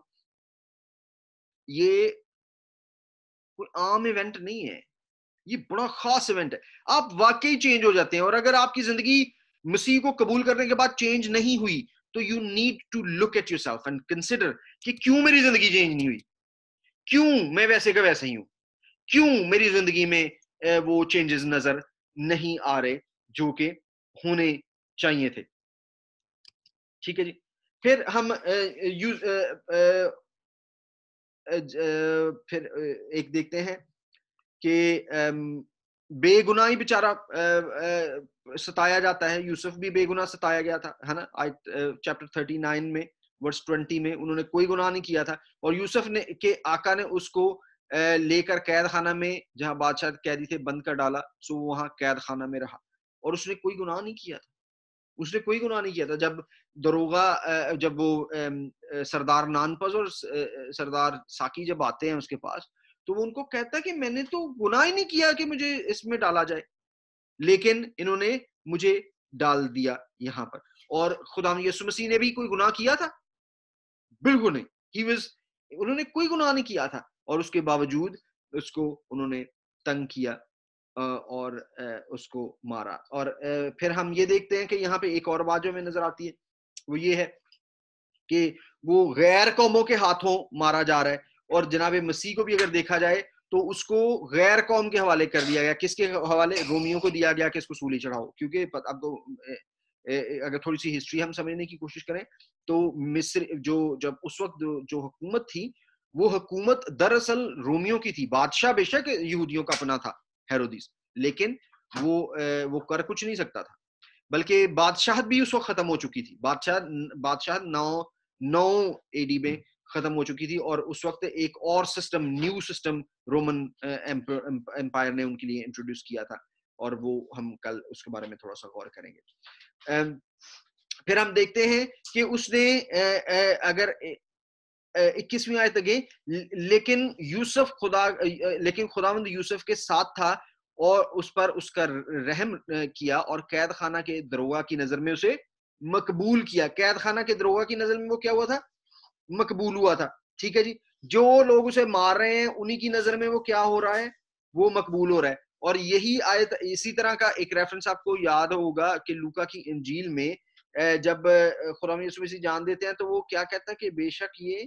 یہ کوئی عام ایونٹ نہیں ہے, یہ بڑا خاص ایونٹ ہے. آپ واقعی چینج ہو جاتے ہیں, اور اگر آپ کی زندگی مسیح کو قبول کرنے کے بعد چینج نہیں ہوئی تو you need to look at yourself and consider کہ کیوں میری زندگی چینج نہیں ہوئی, کیوں میں ویسے کا ویسے ہی ہوں, کیوں میری زندگی میں وہ چینجز نظر نہیں آ رہے جو کہ ہونے چاہیے تھے. ٹھیک ہے جی. پھر ہم پھر ایک دیکھتے ہیں کہ بے گناہی بیچارہ ستایا جاتا ہے. یوسف بھی بے گناہ ستایا گیا تھا, ہے نا. چیپٹر تھرٹی نائن میں ورس ٹوینٹی میں انہوں نے کوئی گناہ نہیں کیا تھا, اور یوسف نے کے آقا نے اس کو لے کر قید خانہ میں, جہاں بادشاہ قیدی تھے, بند کر ڈالا. سو وہاں قید خانہ میں رہا, اور اس نے کوئی گناہ نہیں کیا تھا, اس نے کوئی گناہ نہیں کیا تھا. جب دروغہ, جب وہ سردار نانپز اور سردار ساکی جب آتے ہیں اس کے پاس, تو وہ ان کو کہتا ہے کہ میں نے تو گناہ ہی نہیں کیا کہ مجھے اس میں ڈالا جائے, لیکن انہوں نے مجھے ڈال دیا یہاں پر. اور خدا یسوع مسیح نے بھی کوئی گناہ کیا تھا؟ بالکل نہیں. ہی واز انہوں نے کوئی گناہ نہیں کیا تھا, اور اس کے باوجود اس کو انہوں نے تنگ کیا اور اس کو مارا. اور پھر ہم یہ دیکھتے ہیں کہ یہاں پہ ایک اور بات جو ہمیں نظر آتی ہے وہ یہ ہے کہ وہ غیر قوموں کے ہاتھوں مارا جا رہا ہے, اور جناب مسیح کو بھی اگر دیکھا جائے تو اس کو غیر قوم کے حوالے کر دیا گیا. کس کے حوالے؟ رومیوں کو دیا گیا کہ اس کو سولی چڑھاؤ. کیونکہ اب تو اگر تھوڑی سی ہسٹری ہم سمجھنے کی کوشش کریں تو مصر جو جب اس وقت جو حکومت تھی وہ حکومت دراصل رومیوں کی تھی. بادشاہ بے شک یہودیوں کا اپنا تھا ہیرودیس, لیکن وہ وہ کر کچھ نہیں سکتا تھا, بلکہ بادشاہت بھی اس وقت ختم ہو چکی تھی. بادشاہ بادشاہت نو نو اے ڈی میں ختم ہو چکی تھی, اور اس وقت ایک اور system, new system Roman empire نے ان کے لیے انٹروڈیوس کیا تھا, اور وہ ہم کل اس کے بارے میں تھوڑا سا غور کریں گے. پھر ہم دیکھتے ہیں کہ اس نے اگر اکیسویں آیت تک, لیکن یوسف خدا لیکن خداوند یوسف کے ساتھ تھا اور اس پر اس کا رحم کیا, اور قید خانہ کے دروگہ کی نظر میں اسے مقبول کیا. قید خانہ کے دروگہ کی نظر میں وہ کیا ہوا تھا؟ مقبول ہوا تھا. ٹھیک ہے جی. جو لوگ اسے مار رہے ہیں انہی کی نظر میں وہ کیا ہو رہا ہے؟ وہ مقبول ہو رہا ہے. اور یہی آیت, اسی طرح کا ایک ریفرنس آپ کو یاد ہوگا کہ لوکا کی انجیل میں جب خدا یسوع مسیح جان دیتے ہیں تو وہ کیا کہتا ہے کہ بے شک یہ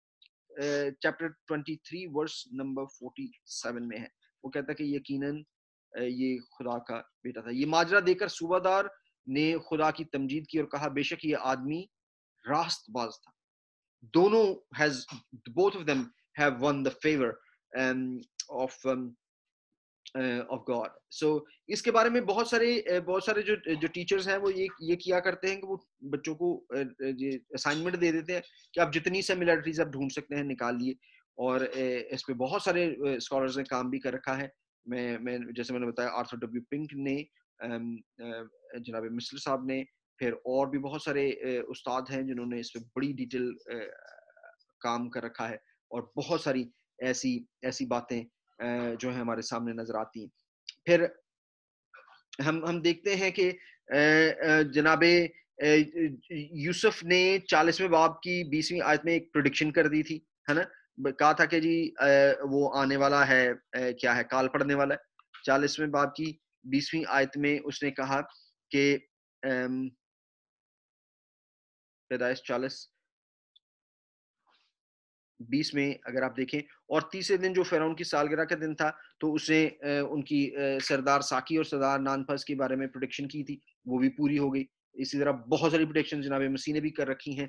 chapter twenty three verse number forty seven میں ہے, وہ کہتا ہے کہ یقیناً یہ خدا کا بیٹا تھا. یہ ماجرا دیکھ کر صوبہ دار نے خدا کی تمجید کی اور کہا بے شک یہ آدمی راست باز تھا. دونوں has both of them have won the favor um, of um, uh, of God. So اس کے بارے میں بہت سارے بہت سارے جو جو ٹیچرز ہیں وہ یہ یہ کیا کرتے ہیں کہ وہ بچوں کو اسائنمنٹ دے دیتے ہیں کہ آپ جتنی سیملیرٹیز آپ ڈھونڈ سکتے ہیں نکال لیے, اور اس پہ بہت سارے اسکالرز نے کام بھی کر رکھا ہے. میں میں جیسے میں نے بتایا آرتھر ڈبلیو پنک نے, جناب مسلر صاحب نے, پھر اور بھی بہت سارے استاد ہیں جنہوں نے اس پہ بڑی ڈیٹیل کام کر رکھا ہے, اور بہت ساری ایسی ایسی باتیں جو ہیں ہمارے سامنے نظر آتی ہیں. پھر ہم ہم دیکھتے ہیں کہ جناب یوسف نے چالیسویں باب کی بیسویں آیت میں ایک پریڈکشن کر دی تھی, ہے نا. کہا تھا کہ جی وہ آنے والا ہے, کیا ہے, کال پڑنے والا ہے. چالیسویں باب کی بیسویں آیت میں اس نے کہا کہ پیدائش چالیس بیس میں اگر آپ دیکھیں, اور تیسرے دن جو فرعون کی سالگرہ کا دن تھا تو اس نے ان کی سردار ساکی اور سردار نانپس کے بارے میں پریڈکشن کی تھی, وہ بھی پوری ہو گئی. اسی طرح بہت ساری پریڈکشن جناب مسیح نے بھی کر رکھی ہیں.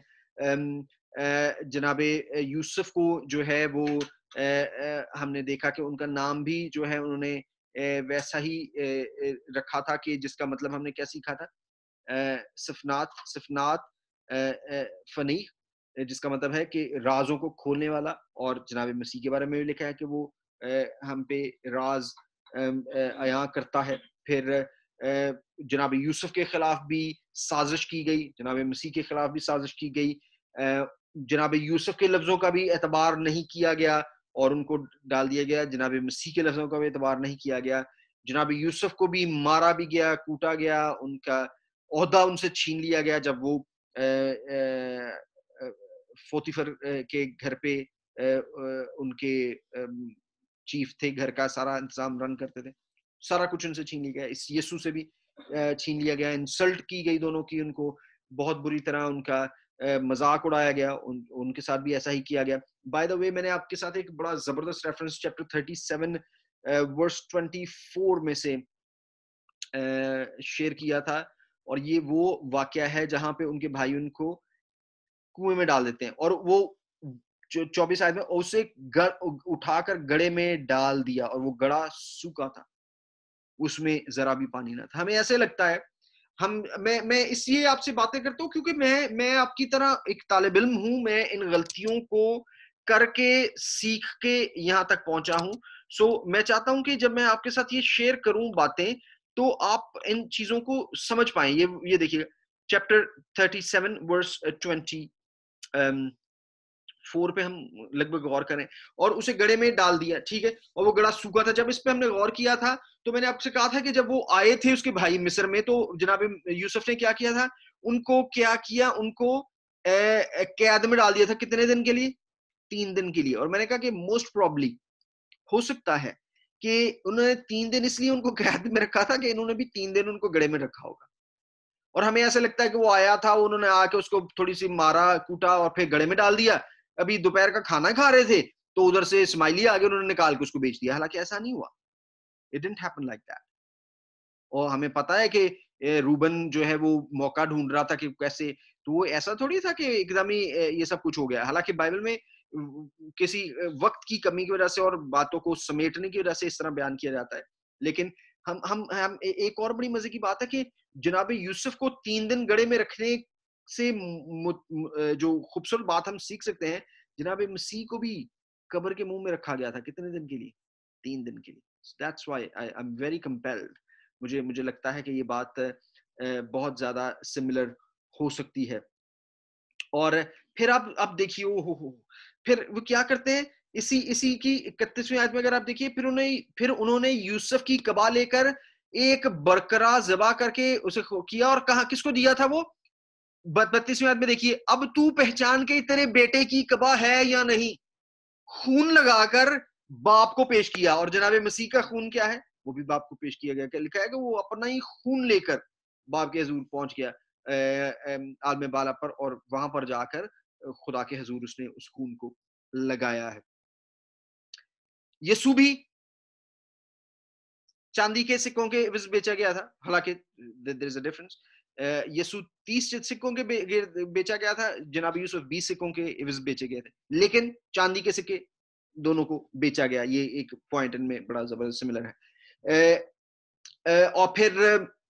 جناب یوسف کو جو ہے وہ ہم نے دیکھا کہ ان کا نام بھی جو ہے انہوں نے ویسا ہی رکھا تھا کہ جس کا مطلب ہم نے کیا سیکھا تھا, صفنات صفنات فنی, جس کا مطلب ہے کہ رازوں کو کھولنے والا, اور جناب مسیح کے بارے میں بھی لکھا ہے کہ وہ ہم پہ راز عیاں کرتا ہے. پھر جناب یوسف کے خلاف بھی سازش کی گئی, جناب مسیح کے خلاف بھی سازش کی گئی. جناب یوسف کے لفظوں کا بھی اعتبار نہیں کیا گیا اور ان کو ڈال دیا گیا, جناب مسیح کے لفظوں کا بھی اعتبار نہیں کیا گیا. جناب یوسف کو بھی مارا بھی گیا, کوٹا گیا, ان کا عہدہ ان سے چھین لیا گیا جب وہ فوتیفر کے گھر پہ ان کے چیف تھے, گھر کا سارا انتظام رن کرتے تھے, سارا کچھ ان سے چھین لیا گیا. اس یسوع سے بھی چھین لیا گیا, انسلٹ کی گئی دونوں کی, ان کو بہت بری طرح ان کا مذاق اڑایا گیا, ان, ان کے ساتھ بھی ایسا ہی کیا گیا. بائی دا وے میں نے آپ کے ساتھ ایک بڑا زبردست reference chapter thirty seven verse twenty four میں سے شیئر کیا تھا, اور یہ وہ واقعہ ہے جہاں پہ ان کے بھائی ان کو کنویں میں ڈال دیتے ہیں, اور وہ چوبیس آیت میں اسے اٹھا کر گڑھے میں ڈال دیا اور وہ گڑھا سوکھا تھا, اس میں ذرا بھی پانی نہ تھا. ہمیں ایسے لگتا ہے, ہم میں میں اس لیے آپ سے باتیں کرتا ہوں کیونکہ میں میں آپ کی طرح ایک طالب علم ہوں, میں ان غلطیوں کو کر کے سیکھ کے یہاں تک پہنچا ہوں. سو so, میں چاہتا ہوں کہ جب میں آپ کے ساتھ یہ شیئر کروں باتیں تو آپ ان چیزوں کو سمجھ پائیں. یہ یہ دیکھیے chapter thirty seven verse twenty four پہ ہم لگ بھگ غور کریں, اور اسے گڑھے میں ڈال دیا, ٹھیک ہے, اور وہ گڑھا سوکھا تھا. جب اس پہ ہم نے غور کیا تھا تو میں نے آپ سے کہا تھا کہ جب وہ آئے تھے اس کے بھائی مصر میں, تو جناب یوسف نے کیا کیا تھا, ان کو کیا کیا, ان کو قید میں ڈال دیا تھا. کتنے دن کے لیے؟ تین دن کے لیے. اور میں نے کہا کہ موسٹ پروبلی ہو سکتا ہے کہ انہوں نے تین دن اس لیے ان کو قید میں رکھا تھا کہ انہوں نے بھی تین دن ان کو گڑھے میں رکھا ہوگا, اور ہمیں ایسا لگتا ہے کہ وہ آیا تھا, انہوں نے آ کے اس کو تھوڑی سی مارا کوٹا اور پھر گڑھے میں ڈال دیا. ابھی دوپہر کا کھانا کھا رہے تھے تو ادھر سے اسماعیلی آگے انہوں نے نکال کے اس کو بیچ دیا. حالانکہ ایسا نہیں ہوا, it didn't happen like that. اور ہمیں پتا ہے کہ روبن جو ہے وہ موقع ڈھونڈ رہا تھا کہ کیسے, تو وہ ایسا تھوڑی تھا کہ ایک دم ہی یہ سب کچھ ہو گیا. حالانکہ بائبل میں کسی وقت کی کمی کی وجہ سے اور باتوں کو سمیٹنے کی وجہ سے اس طرح بیان کیا جاتا ہے. لیکن ہم ہم ہم ایک اور بڑی مزے کی بات ہے کہ جناب یوسف کو تین دن گڑھے میں رکھنے سے جو خوبصورت بات ہم سیکھ سکتے ہیں, جناب مسیح کو بھی قبر کے منہ میں رکھا گیا تھا. کتنے دن کے لیے؟ تین دن کے لیے. That's why I I'm very compelled. مجھے مجھے لگتا ہے کہ یہ بات بہت زیادہ سملر ہو سکتی ہے. اور پھر آپ آپ دیکھیے ہو ہو پھر وہ کیا کرتے ہیں, اسی اسی کی اکتیسویں آیت میں اگر آپ دیکھیے, پھر انہیں پھر انہوں نے یوسف کی قبا لے کر ایک برقرا ذبح کر کے اسے کیا, اور کہاں کس کو دیا تھا وہ؟ بتیسویں آیت میں دیکھیے, اب تو پہچان کے تیرے بیٹے کی قبا ہے یا نہیں, خون لگا کر باپ کو پیش کیا. اور جناب مسیح کا خون کیا ہے, وہ بھی باپ کو پیش کیا گیا. کہ لکھا ہے کہ وہ اپنا ہی خون لے کر باپ کے حضور پہنچ گیا عالم بالا پر, اور وہاں پر جا کر خدا کے حضور اس نے اس خون کو لگایا ہے. یسوع بھی چاندی کے سکوں کے عوض بیچا گیا تھا, حالانکہ there is a difference. یسوع تیس سکوں کے بیچا گیا تھا, جناب یوسف بیس سکوں کے عوض بیچے گئے تھے, لیکن چاندی کے سکے دونوں کو بیچا گیا. یہ ایک پوائنٹ ان میں بڑا زبردست سملر ہے. اور پھر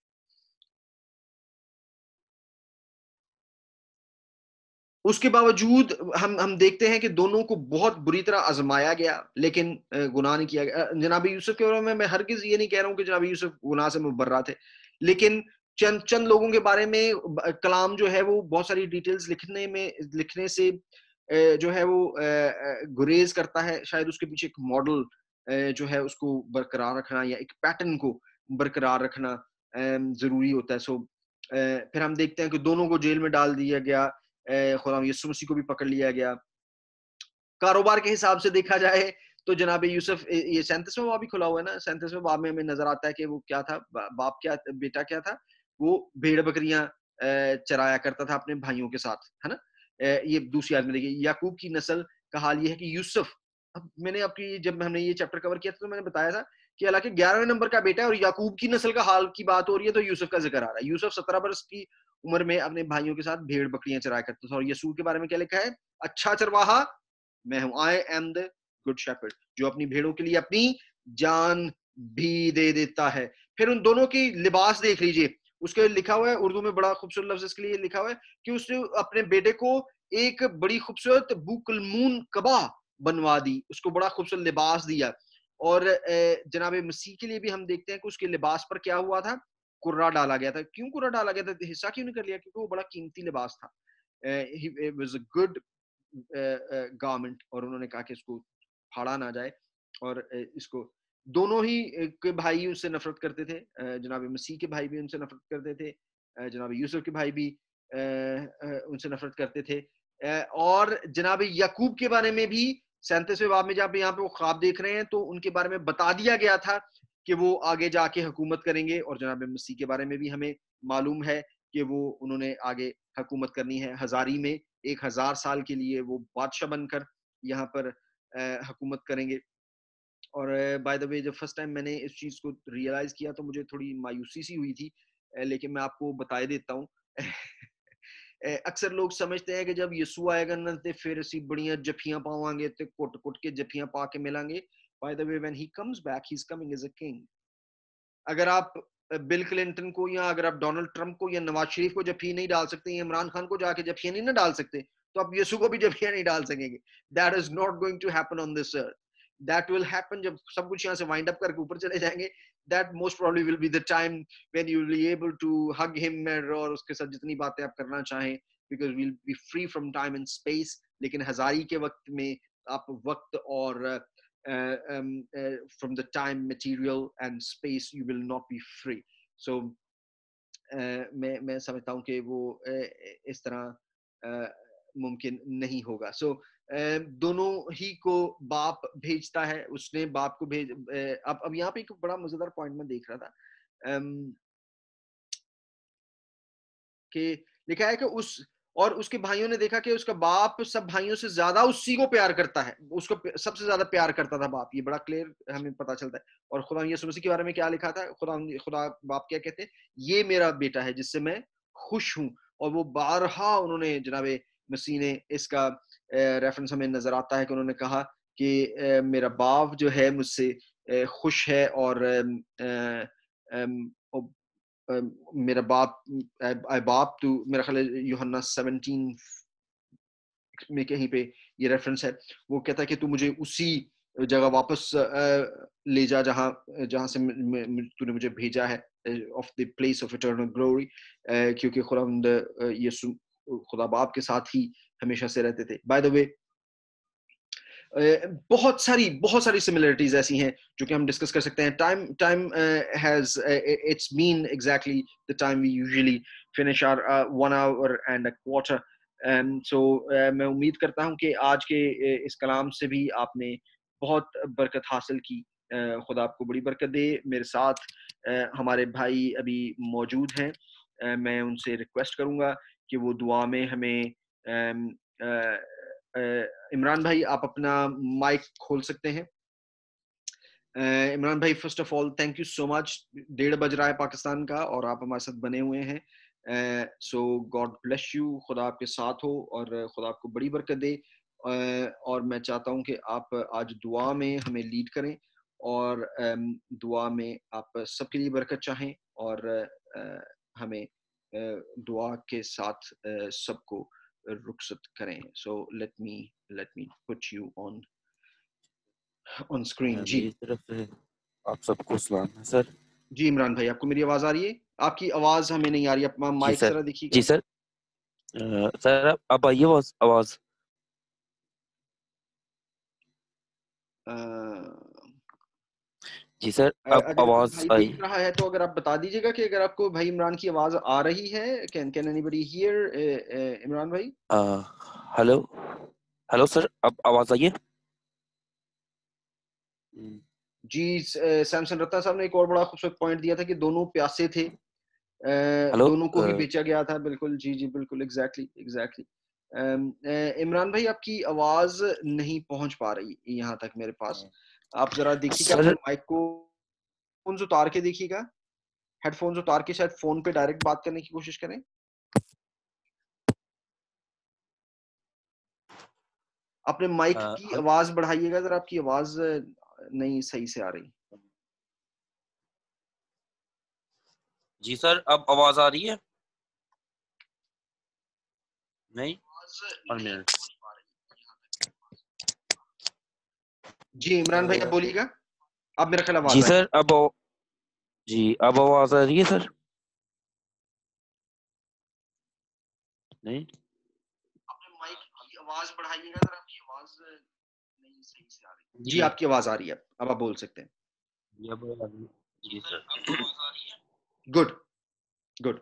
اس کے باوجود ہم ہم دیکھتے ہیں کہ دونوں کو بہت بری طرح آزمایا گیا, لیکن گناہ نہیں کیا گیا. جناب یوسف کے بارے میں میں ہرگز یہ نہیں کہہ رہا ہوں کہ جناب یوسف گناہ سے مبرہ تھے, لیکن چند چند لوگوں کے بارے میں کلام جو ہے وہ بہت ساری ڈیٹیلز لکھنے میں لکھنے سے جو ہے وہ گریز کرتا ہے. شاید اس کے پیچھے ایک ماڈل جو ہے اس کو برقرار رکھنا یا ایک پیٹرن کو برقرار رکھنا ضروری ہوتا ہے. سو پھر ہم دیکھتے ہیں کہ دونوں کو جیل میں ڈال دیا گیا, خدا یسوع مسیح کو بھی پکڑ لیا گیا. کاروبار کے حساب سے دیکھا جائے تو جناب یوسف, یہ سینتیسواں باب بھی کھلا ہوا ہے نا, سینتیسواں باب میں ہمیں نظر آتا ہے کہ وہ کیا تھا, باپ کیا بیٹا کیا تھا, وہ بھیڑ بکریاں چرایا کرتا تھا اپنے بھائیوں کے ساتھ, ہے نا. یہ دوسری آیت میں دیکھیے, یعقوب کی نسل کا حال یہ ہے کہ یوسف, اب میں نے آپ کی جب ہم نے یہ چیپٹر کور کیا تھا تو میں نے بتایا تھا کہ حالانکہ گیارہویں نمبر کا بیٹا ہے اور یعقوب کی نسل کا حال کی بات ہو رہی ہے, تو یوسف کا ذکر آ رہا ہے. یوسف سترہ برس کی عمر میں اپنے بھائیوں کے ساتھ بھیڑ بکریاں چرایا کرتا تھا. اور یسوع کے بارے میں کیا لکھا ہے, اچھا چرواہا میں ہوں, I am the good shepherd, جو اپنی بھیڑوں کے لیے اپنی جان بھی دے دیتا ہے. پھر ان دونوں کی لباس دیکھ لیجئے, اس کے لکھا ہوا ہے اردو میں بڑا خوبصورت لفظ اس کے لیے لکھا ہوا ہے کہ اس نے اپنے بیٹے کو ایک بڑی خوبصورت بوکلمون قبا بنوا دی, اس کو بڑا خوبصورت لباس دیا. اور جناب مسیح کے لیے بھی ہم دیکھتے ہیں کہ اس کے لباس پر کیا ہوا تھا, کرا ڈالا گیا تھا. کیوں کرا ڈالا گیا تھا, حصہ کیوں نہیں کر لیا, کیونکہ وہ بڑا قیمتی لباس تھا. It was a good garment, اور انہوں نے کہا کہ اس کو پھاڑا نہ جائے. اور اس کو دونوں ہی کے بھائی اس سے نفرت کرتے تھے, جناب مسیح کے بھائی بھی ان سے نفرت کرتے تھے, جناب یوسف کے بھائی بھی ان سے نفرت کرتے تھے. اور جناب یعقوب کے بارے میں بھی سینتیسویں باب میں جب یہاں پہ وہ خواب دیکھ رہے ہیں تو ان کے بارے میں بتا دیا گیا تھا کہ وہ آگے جا کے حکومت کریں گے. اور جناب مسیح کے بارے میں بھی ہمیں معلوم ہے کہ وہ انہوں نے آگے حکومت کرنی ہے ہزاری میں, ایک ہزار سال کے لیے وہ بادشاہ بن کر یہاں پر حکومت کریں گے. اور بائی دا وے جب فرسٹ ٹائم میں نے اس چیز کو ریئلائز کیا تو مجھے تھوڑی مایوسی سی ہوئی تھی, لیکن میں آپ کو بتا دیتا ہوں. اکثر لوگ سمجھتے ہیں کہ جب یسوع آئے گا نا تے پھر اسی بڑیاں جفیاں پاواں گے تے کٹ کٹ کے جفیاں پا کے ملیں گے. By the way when he comes back he's coming as a king. اگر آپ بل کلنٹن کو یا اگر آپ ڈونلڈ ٹرمپ کو یا نواز شریف کو جفی نہیں ڈال سکتے یا عمران خان کو جا کے جفیاں نہیں نہ ڈال سکتے تو آپ یسوع کو بھی جفیاں نہیں ڈال سکیں گے. That is not going to happen on this earth. That will happen جب سب کچھ یہاں سے وائنڈ اپ کر کے اوپر چلے جائیں گے. That most probably will be the time when you will be able to hug him اور اس کے ساتھ جتنی باتیں آپ کرنا چاہیں, because we'll be free from time and space. لیکن ہزاری کے وقت میں آپ وقت اور uh, um, uh, from the time, material and space you will not be free. So uh, میں میں سمجھتا ہوں کہ وہ uh, اس طرح uh, ممکن نہیں ہوگا. سو so, دونوں ہی کو باپ بھیجتا ہے, اس نے باپ کو بھیج. اب اب یہاں پہ ایک بڑا مزیدار پوائنٹ میں دیکھ رہا تھا کہ لکھا ہے کہ اس اور اس کے بھائیوں نے دیکھا کہ اس کا باپ سب بھائیوں سے زیادہ اسی کو پیار کرتا ہے, اس کو سب سے زیادہ پیار کرتا تھا باپ. یہ بڑا کلیئر ہمیں پتا چلتا ہے. اور خدا یسوع مسیح کے بارے میں کیا لکھا تھا, خدا خدا باپ کیا کہتے ہیں, یہ میرا بیٹا ہے جس سے میں خوش ہوں. اور وہ بارہا انہوں نے جناب مسیح نے اس کا ریفرنس ہمیں نظر آتا ہے کہ انہوں نے کہا کہ میرا باپ جو ہے مجھ سے خوش ہے, اور میرا باپ باپ تو میرا خیال ہے یوحنا سیونٹین میں کہیں پہ یہ ریفرنس ہے. وہ کہتا ہے کہ تو مجھے اسی جگہ واپس لے جا جہاں جہاں سے تو نے مجھے بھیجا ہے, of the place of eternal glory, کیونکہ خداوند یسوع خدا باپ کے ساتھ ہی ہمیشہ سے رہتے تھے. بائی دا وے بہت ساری بہت ساری سملیرٹیز ایسی ہیں جو کہ ہم ڈسکس کر سکتے ہیں. Time time has it's been exactly the time we usually finish our uh, one hour and a quarter. um, so uh, میں امید کرتا ہوں کہ آج کے uh, اس کلام سے بھی آپ نے بہت برکت حاصل کی. uh, خدا آپ کو بڑی برکت دے. میرے ساتھ uh, ہمارے بھائی ابھی موجود ہیں, uh, میں ان سے ریکویسٹ کروں گا کہ وہ دعا میں ہمیں um, uh, uh, عمران بھائی آپ اپنا مائک کھول سکتے ہیں. عمران بھائی first of all thank you so much. ڈیڑھ بج رہا ہے پاکستان کا اور آپ ہمارے ساتھ بنے ہوئے ہیں. سو گاڈ بلیس یو, خدا آپ کے ساتھ ہو اور خدا آپ کو بڑی برکت دے. اور میں چاہتا ہوں کہ آپ آج دعا میں ہمیں لیڈ کریں اور دعا میں آپ سب کے لیے برکت چاہیں اور ہمیں دعا کے ساتھ سب کو رخصت کریں. So let me let me put you on on screen. جی میری طرف سے آپ سب کو سلام ہے سر. جی عمران بھائی آپ کو میری آواز آ رہی ہے؟ آپ کی آواز ہمیں نہیں آ رہی, اپنا مائک ذرا دیکھیے گا. جی سر سر اب آئیے آواز آواز جی سر اب اگر آواز بھائی آئی. دیکھ رہا ہے تو اگر آپ بتا دیجیے گا کہ اگر آپ کو بھائی عمران کی آواز آ رہی ہے. Can can anybody here Imran بھائی؟ ہلو ہلو سر اب آواز آئیے. جی سیمسن رتنا صاحب نے ایک اور بڑا خوبصورت پوائنٹ دیا تھا کہ دونوں پیاسے تھے, دونوں کو ہی بیچا گیا تھا. بالکل جی جی بالکل ایگزیکٹلی ایگزیکٹلی. عمران بھائی آپ کی آواز نہیں پہنچ پا رہی یہاں تک میرے پاس. آپ ذرا دیکھیے کہ اپنے مائک کو فونز اتار کے دیکھیے گا, ہیڈ فونز اتار کے شاید فون پہ ڈائریکٹ بات کرنے کی کوشش کریں. اپنے مائک کی آواز بڑھائیے گا ذرا, آپ کی آواز نہیں صحیح سے آ رہی. جی سر اب آواز آ رہی ہے؟ نہیں ون منٹ. جی عمران بھائی اب بولیے گا. اب میرا خیال آواز جی آ سر اب جی اب آواز آ رہی ہے سر؟ نہیں اپنے مائک کی آواز بڑھائیے گا ذرا. آپ کی آواز نہیں صحیح سے آ رہی. جی آپ کی آواز آ رہی ہے اب آپ بول سکتے ہیں. جی سر گڈ گڈ.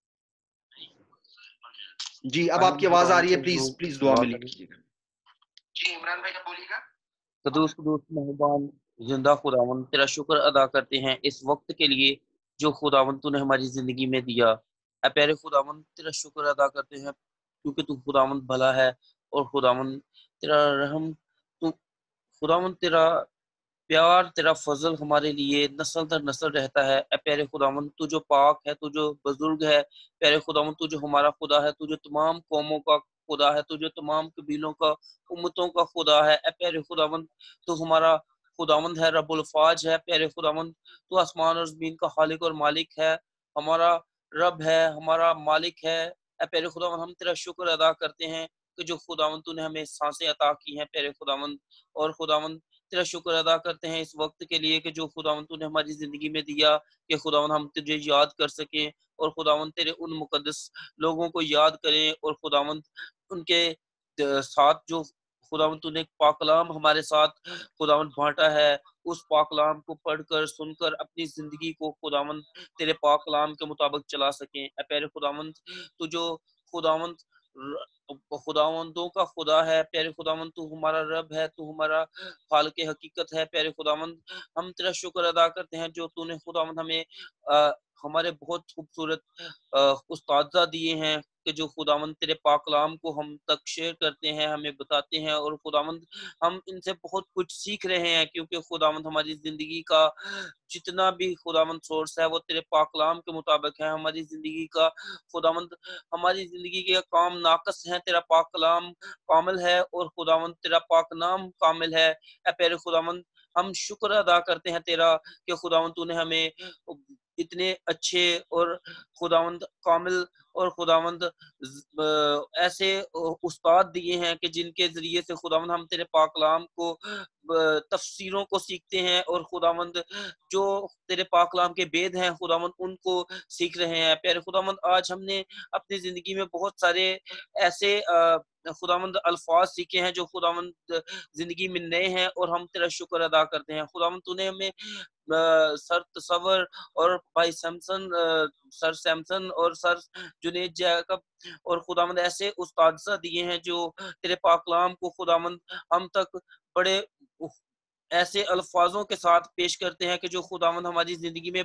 جی اب آپ کی آواز آ رہی ہے. پلیز پلیز دعا میں لکھیے گا. جی عمران بھائی اب بولیے گا. قدوس قدوس مہربان زندہ خداوند تیرا شکر ادا کرتے ہیں اس وقت کے لیے جو خداوند تو نے ہماری زندگی میں دیا. اے پیارے خداوند تیرا شکر ادا کرتے ہیں کیونکہ تو خداوند بھلا ہے اور خداوند تیرا رحم تو خداوند تیرا پیار تیرا فضل ہمارے لیے نسل در نسل رہتا ہے. اے پیارے خداوند تو جو پاک ہے تو جو بزرگ ہے پیارے خداوند تو جو ہمارا خدا ہے تو جو تمام قوموں کا خدا ہے تو جو تمام قبیلوں کا امتوں کا خدا ہے. اے پیارے خداوند تو ہمارا خداوند ہے رب الفاج ہے. پیارے خداوند تو آسمان اور زمین کا خالق اور مالک ہے ہمارا رب ہے ہمارا مالک ہے. اے پیارے خداوند ہم تیرا شکر ادا کرتے ہیں کہ جو خداوند تو نے ہمیں سانسیں عطا کی ہیں پیارے خداوند. اور خداوند تیرا شکر ادا کرتے ہیں اس وقت کے لیے کہ جو خداوند تو نے ہماری زندگی میں دیا کہ خداوند ہم تجھے یاد کر سکیں اور خداوند تیرے ان مقدس لوگوں کو یاد کریں اور خداوند ان کے ساتھ جو خداوند تو نے پاک کلام ہمارے ساتھ خداوند بانٹا ہے اس پاک کلام کو پڑھ کر سن کر اپنی زندگی کو خداوند تیرے پاک کلام کے مطابق چلا سکیں. اے پیارے خداوند تو جو خداوند خداوندوں کا خدا ہے پیارے خداوند تو ہمارا رب ہے تو ہمارا خالق حقیقت ہے. پیارے خداوند ہم تیرا شکر ادا کرتے ہیں جو تو نے خداوند ہمیں ہمارے بہت خوبصورت استاذہ دیے ہیں کہ جو خداوند تیرے پاک کلام کو ہم تک شیئر کرتے ہیں ہمیں بتاتے ہیں اور خداوند ہم ان سے بہت کچھ سیکھ رہے ہیں کیونکہ خداوند ہماری زندگی کا جتنا بھی خداوند سورس ہے وہ تیرے پاک کلام کے مطابق ہے. ہماری زندگی کا خداوند ہماری زندگی کے کام ناقص ہیں تیرا پاک کلام کامل ہے اور خداوند تیرا پاک نام کامل ہے. اے پیارے خداوند ہم شکر ادا کرتے ہیں تیرا کہ خداوند تو نے ہمیں اتنے اچھے اور خداوند کامل اور خداوند ایسے استاد دیے ہیں کہ جن کے ذریعے سے خداوند ہم تیرے پاک کلام کو تفسیروں کو سیکھتے ہیں اور خداوند جو تیرے پاک کلام کے بید ہیں خداوند ان کو سیکھ رہے ہیں. پیارے خداوند آج ہم نے اپنی زندگی میں بہت سارے ایسے خداوند الفاظ سیکھے ہیں جو خداوند زندگی میں نئے ہیں اور ہم تیرا شکر ادا کرتے ہیں. خداوند تو نے ہمیں سر تصور اور بھائی سیمسن سر سیمسن اور سر جنید جیکب اور خداوند ایسے استاذہ دیے ہیں جو تیرے پاک کلام کو خداوند ہم تک بڑے ایسے الفاظوں کے ساتھ پیش کرتے ہیں کہ جو خداوند ہماری زندگی میں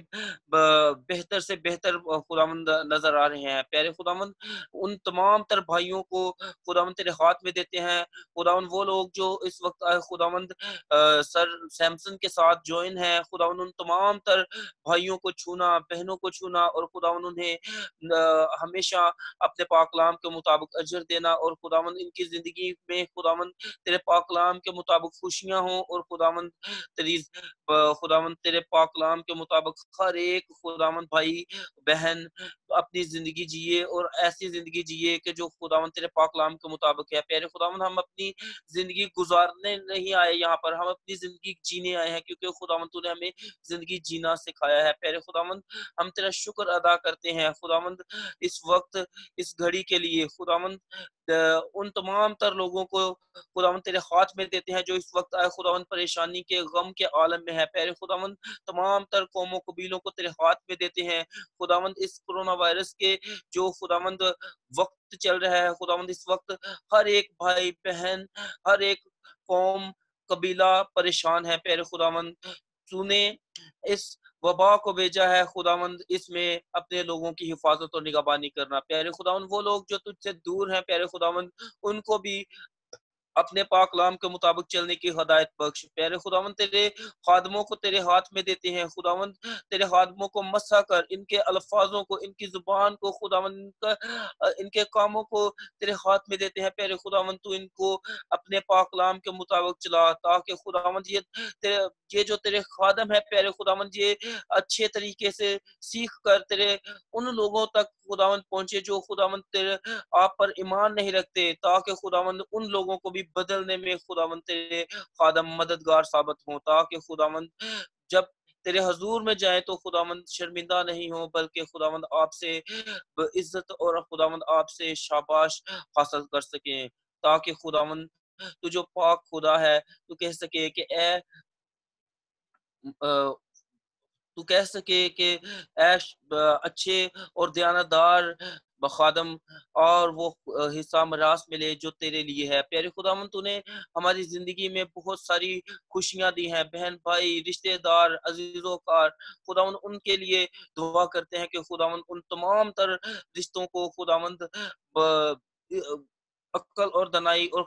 بہتر سے بہتر خداوند نظر آ رہے ہیں. پیارے خداوند ان تمام تر بھائیوں کو خداوند تیرے ہاتھ میں دیتے ہیں. خداوند وہ لوگ جو اس وقت خداوند سر سیمسن کے ساتھ جوائن ہیں خداوند ان تمام تر بھائیوں کو چھونا بہنوں کو چھونا اور خداوند انہیں ہمیشہ اپنے پاک کلام کے مطابق اجر دینا اور خداوند ان کی زندگی میں خداوند تیرے پاک کلام کے مطابق خوشیاں ہوں اور خداوند تیری خداوند تیرے پاک کلام کے مطابق ہر ایک خداوند بھائی بہن اپنی زندگی جیے اور ایسی زندگی جیے کہ جو خداوند تیرے پاک کلام کے مطابق ہے. پیارے خداوند ہم اپنی زندگی گزارنے نہیں آئے یہاں پر ہم اپنی زندگی جینے آئے ہیں کیونکہ خداوند تو نے ہمیں زندگی جینا سکھایا ہے. پیارے خداوند ہم تیرا شکر ادا کرتے ہیں خداوند اس وقت اس گھڑی کے لیے خداوند ان تمام تر لوگوں کو خداوند تیرے ہاتھ میں دیتے ہیں جو اس وقت آئے خداوند پریشانی کے غم کے عالم میں ہے. پیارے خداوند تمام تر قوموں قبیلوں کو تیرے ہاتھ میں دیتے ہیں خداوند اس کرونا وائرس کے جو خداوند وقت چل رہا ہے خداوند اس وقت ہر ایک بھائی بہن ہر ایک قوم قبیلہ پریشان ہے. پیارے خداوند تو نے اس وبا کو بھیجا ہے خداوند اس میں اپنے لوگوں کی حفاظت اور نگہبانی کرنا. پیارے خداوند وہ لوگ جو تجھ سے دور ہیں پیارے خداوند ان کو بھی اپنے پاک کلام کے مطابق چلنے کی ہدایت بخش. پیارے خداوند تیرے خادموں کو تیرے ہاتھ میں دیتے ہیں خداوند تیرے خادموں کو مسح کر ان کے الفاظوں کو ان کی زبان کو خداوند ان کے کاموں کو تیرے ہاتھ میں دیتے ہیں. پیارے خداوند تو ان کو اپنے پاک کلام کے مطابق چلا تاکہ خداوند یہ یہ جو تیرے خادم ہے پیارے خداوند یہ اچھے طریقے سے سیکھ کر تیرے ان لوگوں تک خداوند پہنچے جو خداوند تیرے آپ پر ایمان نہیں رکھتے، تاکہ خداوند ان لوگوں کو بھی بدلنے میں خداوند تیرے خادم مددگار ثابت ہوں، تاکہ خداوند جب تیرے حضور میں جائیں تو خداوند شرمندہ نہیں ہوں، بلکہ خداوند آپ سے عزت اور خداوند آپ سے شاباش حاصل کر سکیں، تاکہ خداوند تو جو پاک خدا ہے تو کہہ سکے کہ اے تو کہہ سکے کہ اے اچھے اور دیانتدار بخادم اور وہ حصہ میراث ملے جو تیرے لیے ہے۔ پیارے خداوند تو نے ہماری زندگی میں بہت ساری خوشیاں دی ہیں، بہن بھائی رشتہ دار عزیز و کار، خداوند ان کے لیے دعا کرتے ہیں کہ خداوند ان تمام تر رشتوں کو خداوند عقل اور دانائی اور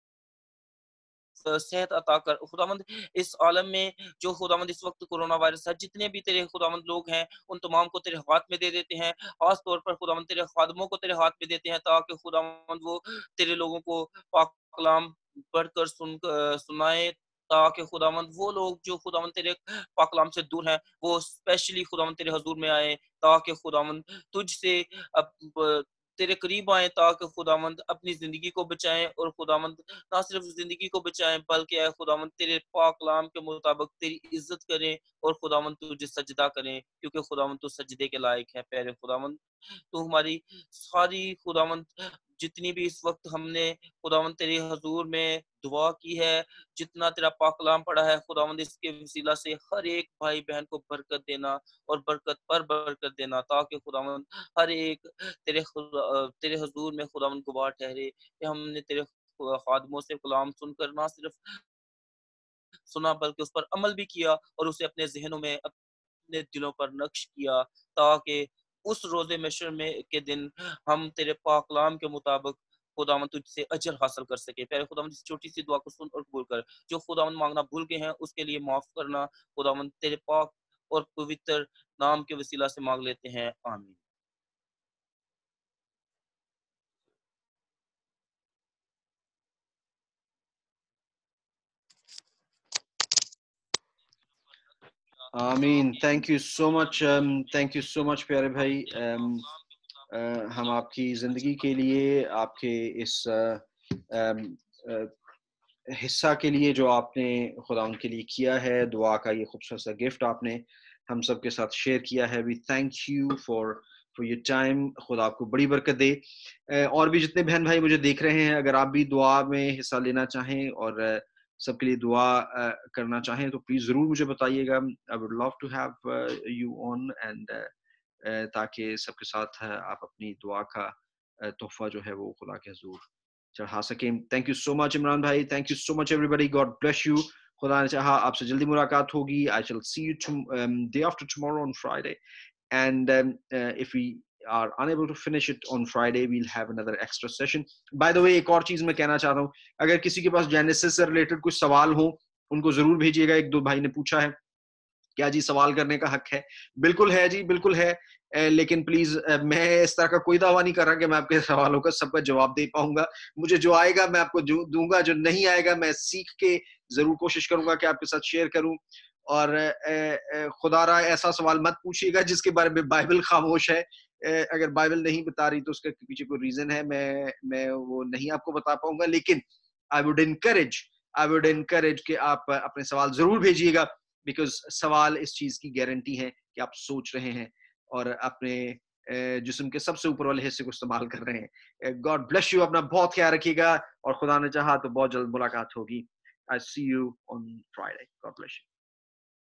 صحت عطا کر۔ خداوند اس عالم میں جو خداوند اس وقت کرونا وائرس ہے، جتنے بھی تیرے خداوند لوگ ہیں ان تمام کو تیرے ہاتھ میں دے دیتے ہیں، خاص طور پر خداوند تیرے خادموں کو تیرے ہاتھ میں دیتے ہیں، تاکہ خداوند وہ تیرے لوگوں کو پاک کلام پڑھ کر سن سنائے، تاکہ خداوند وہ لوگ جو خداوند تیرے پاک کلام سے دور ہیں وہ اسپیشلی خداوند تیرے حضور میں آئیں، تاکہ خداوند تجھ سے اب تیرے قریب آئیں، تاکہ خداوند اپنی زندگی کو بچائیں، اور خداوند نہ صرف زندگی کو بچائیں بلکہ اے خداوند تیرے پاک کلام کے مطابق تیری عزت کریں اور خداوند تجھے سجدہ کریں، کیونکہ خداوند تو سجدے کے لائق ہے۔ پیارے خداوند تو ہماری ساری خداوند جتنی بھی اس وقت ہم نے خداوند تیرے حضور میں دعا کی ہے، جتنا تیرا پاک کلام پڑھا ہے خداوند اس کے وسیلہ سے ہر ایک بھائی بہن کو برکت دینا اور برکت پر برکت دینا، تاکہ خداوند ہر ایک تیرے خدا تیرے حضور میں خداوند گواہ ٹھہرے کہ ہم نے تیرے خادموں سے کلام سن کر نہ صرف سنا بلکہ اس پر عمل بھی کیا اور اسے اپنے ذہنوں میں اپنے دلوں پر نقش کیا، تاکہ اس روز محشر میں کے دن ہم تیرے پاک کلام کے مطابق خداوند تجھ سے اجر حاصل کر سکے۔ پہلے خداوند اس چھوٹی سی دعا کو سن اور قبول کر، جو خداوند مانگنا بھول گئے ہیں اس کے لیے معاف کرنا، خداوند تیرے پاک اور پوتر نام کے وسیلہ سے مانگ لیتے ہیں، آمین۔ آمین۔ Thank you so much, thank you so much پیارے بھائی، ہم آپ کی زندگی کے لیے، آپ کے اس حصہ کے لیے جو آپ نے خدا ان کے لیے کیا ہے، دعا کا یہ خوبصورت سا گفٹ آپ نے ہم سب کے ساتھ شیئر کیا ہے۔ We thank you for for your time, خدا آپ کو بڑی برکت دے۔ اور بھی جتنے بہن بھائی مجھے دیکھ رہے ہیں، اگر آپ بھی دعا میں حصہ لینا چاہیں اور سب کے لیے دعا کرنا چاہیں تو پلیز ضرور مجھے بتائیے گا۔ I would love to have you on and تاکہ سب کے ساتھ آپ اپنی دعا کا تحفہ جو ہے وہ خدا کے حضور چڑھا سکیں۔ Thank you so much Imran بھائی، thank you so much everybody, god bless you. خدا نے چاہا آپ سے جلدی ملاقات ہوگی۔ I shall see you day after tomorrow on Friday and um, uh, if we are unable to finish it on Friday we'll have another extra session. By the way ایک اور چیز میں کہنا چاہتا ہوں، اگر کسی کے پاس جینیسس سے ریلیٹڈ کچھ سوال ہوں ان کو ضرور بھیجیے گا۔ ایک دو بھائی نے پوچھا ہے کیا جی سوال کرنے کا حق ہے؟ بالکل ہے جی، بالکل ہے، لیکن پلیز میں اس طرح کا کوئی دعویٰ نہیں کر رہا کہ میں آپ کے سوالوں کا سب کا جواب دے پاؤں گا۔ مجھے جو آئے گا میں آپ کو دوں گا، جو نہیں آئے گا میں سیکھ کے ضرور کوشش کروں گا کہ آپ کے ساتھ شیئر کروں۔ اور خدا را ایسا سوال مت پوچھیے گا جس کے بارے میں بائبل خاموش ہے۔ اگر بائبل نہیں بتا رہی تو اس کے پیچھے کوئی ریزن ہے، میں میں وہ نہیں آپ کو بتا پاؤں گا، لیکن I would encourage I would encourage کہ آپ اپنے سوال ضرور بھیجیے گا، بیکاز سوال اس چیز کی گارنٹی ہے کہ آپ سوچ رہے ہیں اور اپنے جسم کے سب سے اوپر والے حصے کو استعمال کر رہے ہیں۔ گاڈ بلیس یو، اپنا بہت خیال رکھیے گا اور خدا نے چاہا تو بہت جلد ملاقات ہوگی۔ I see you on Friday. God bless you.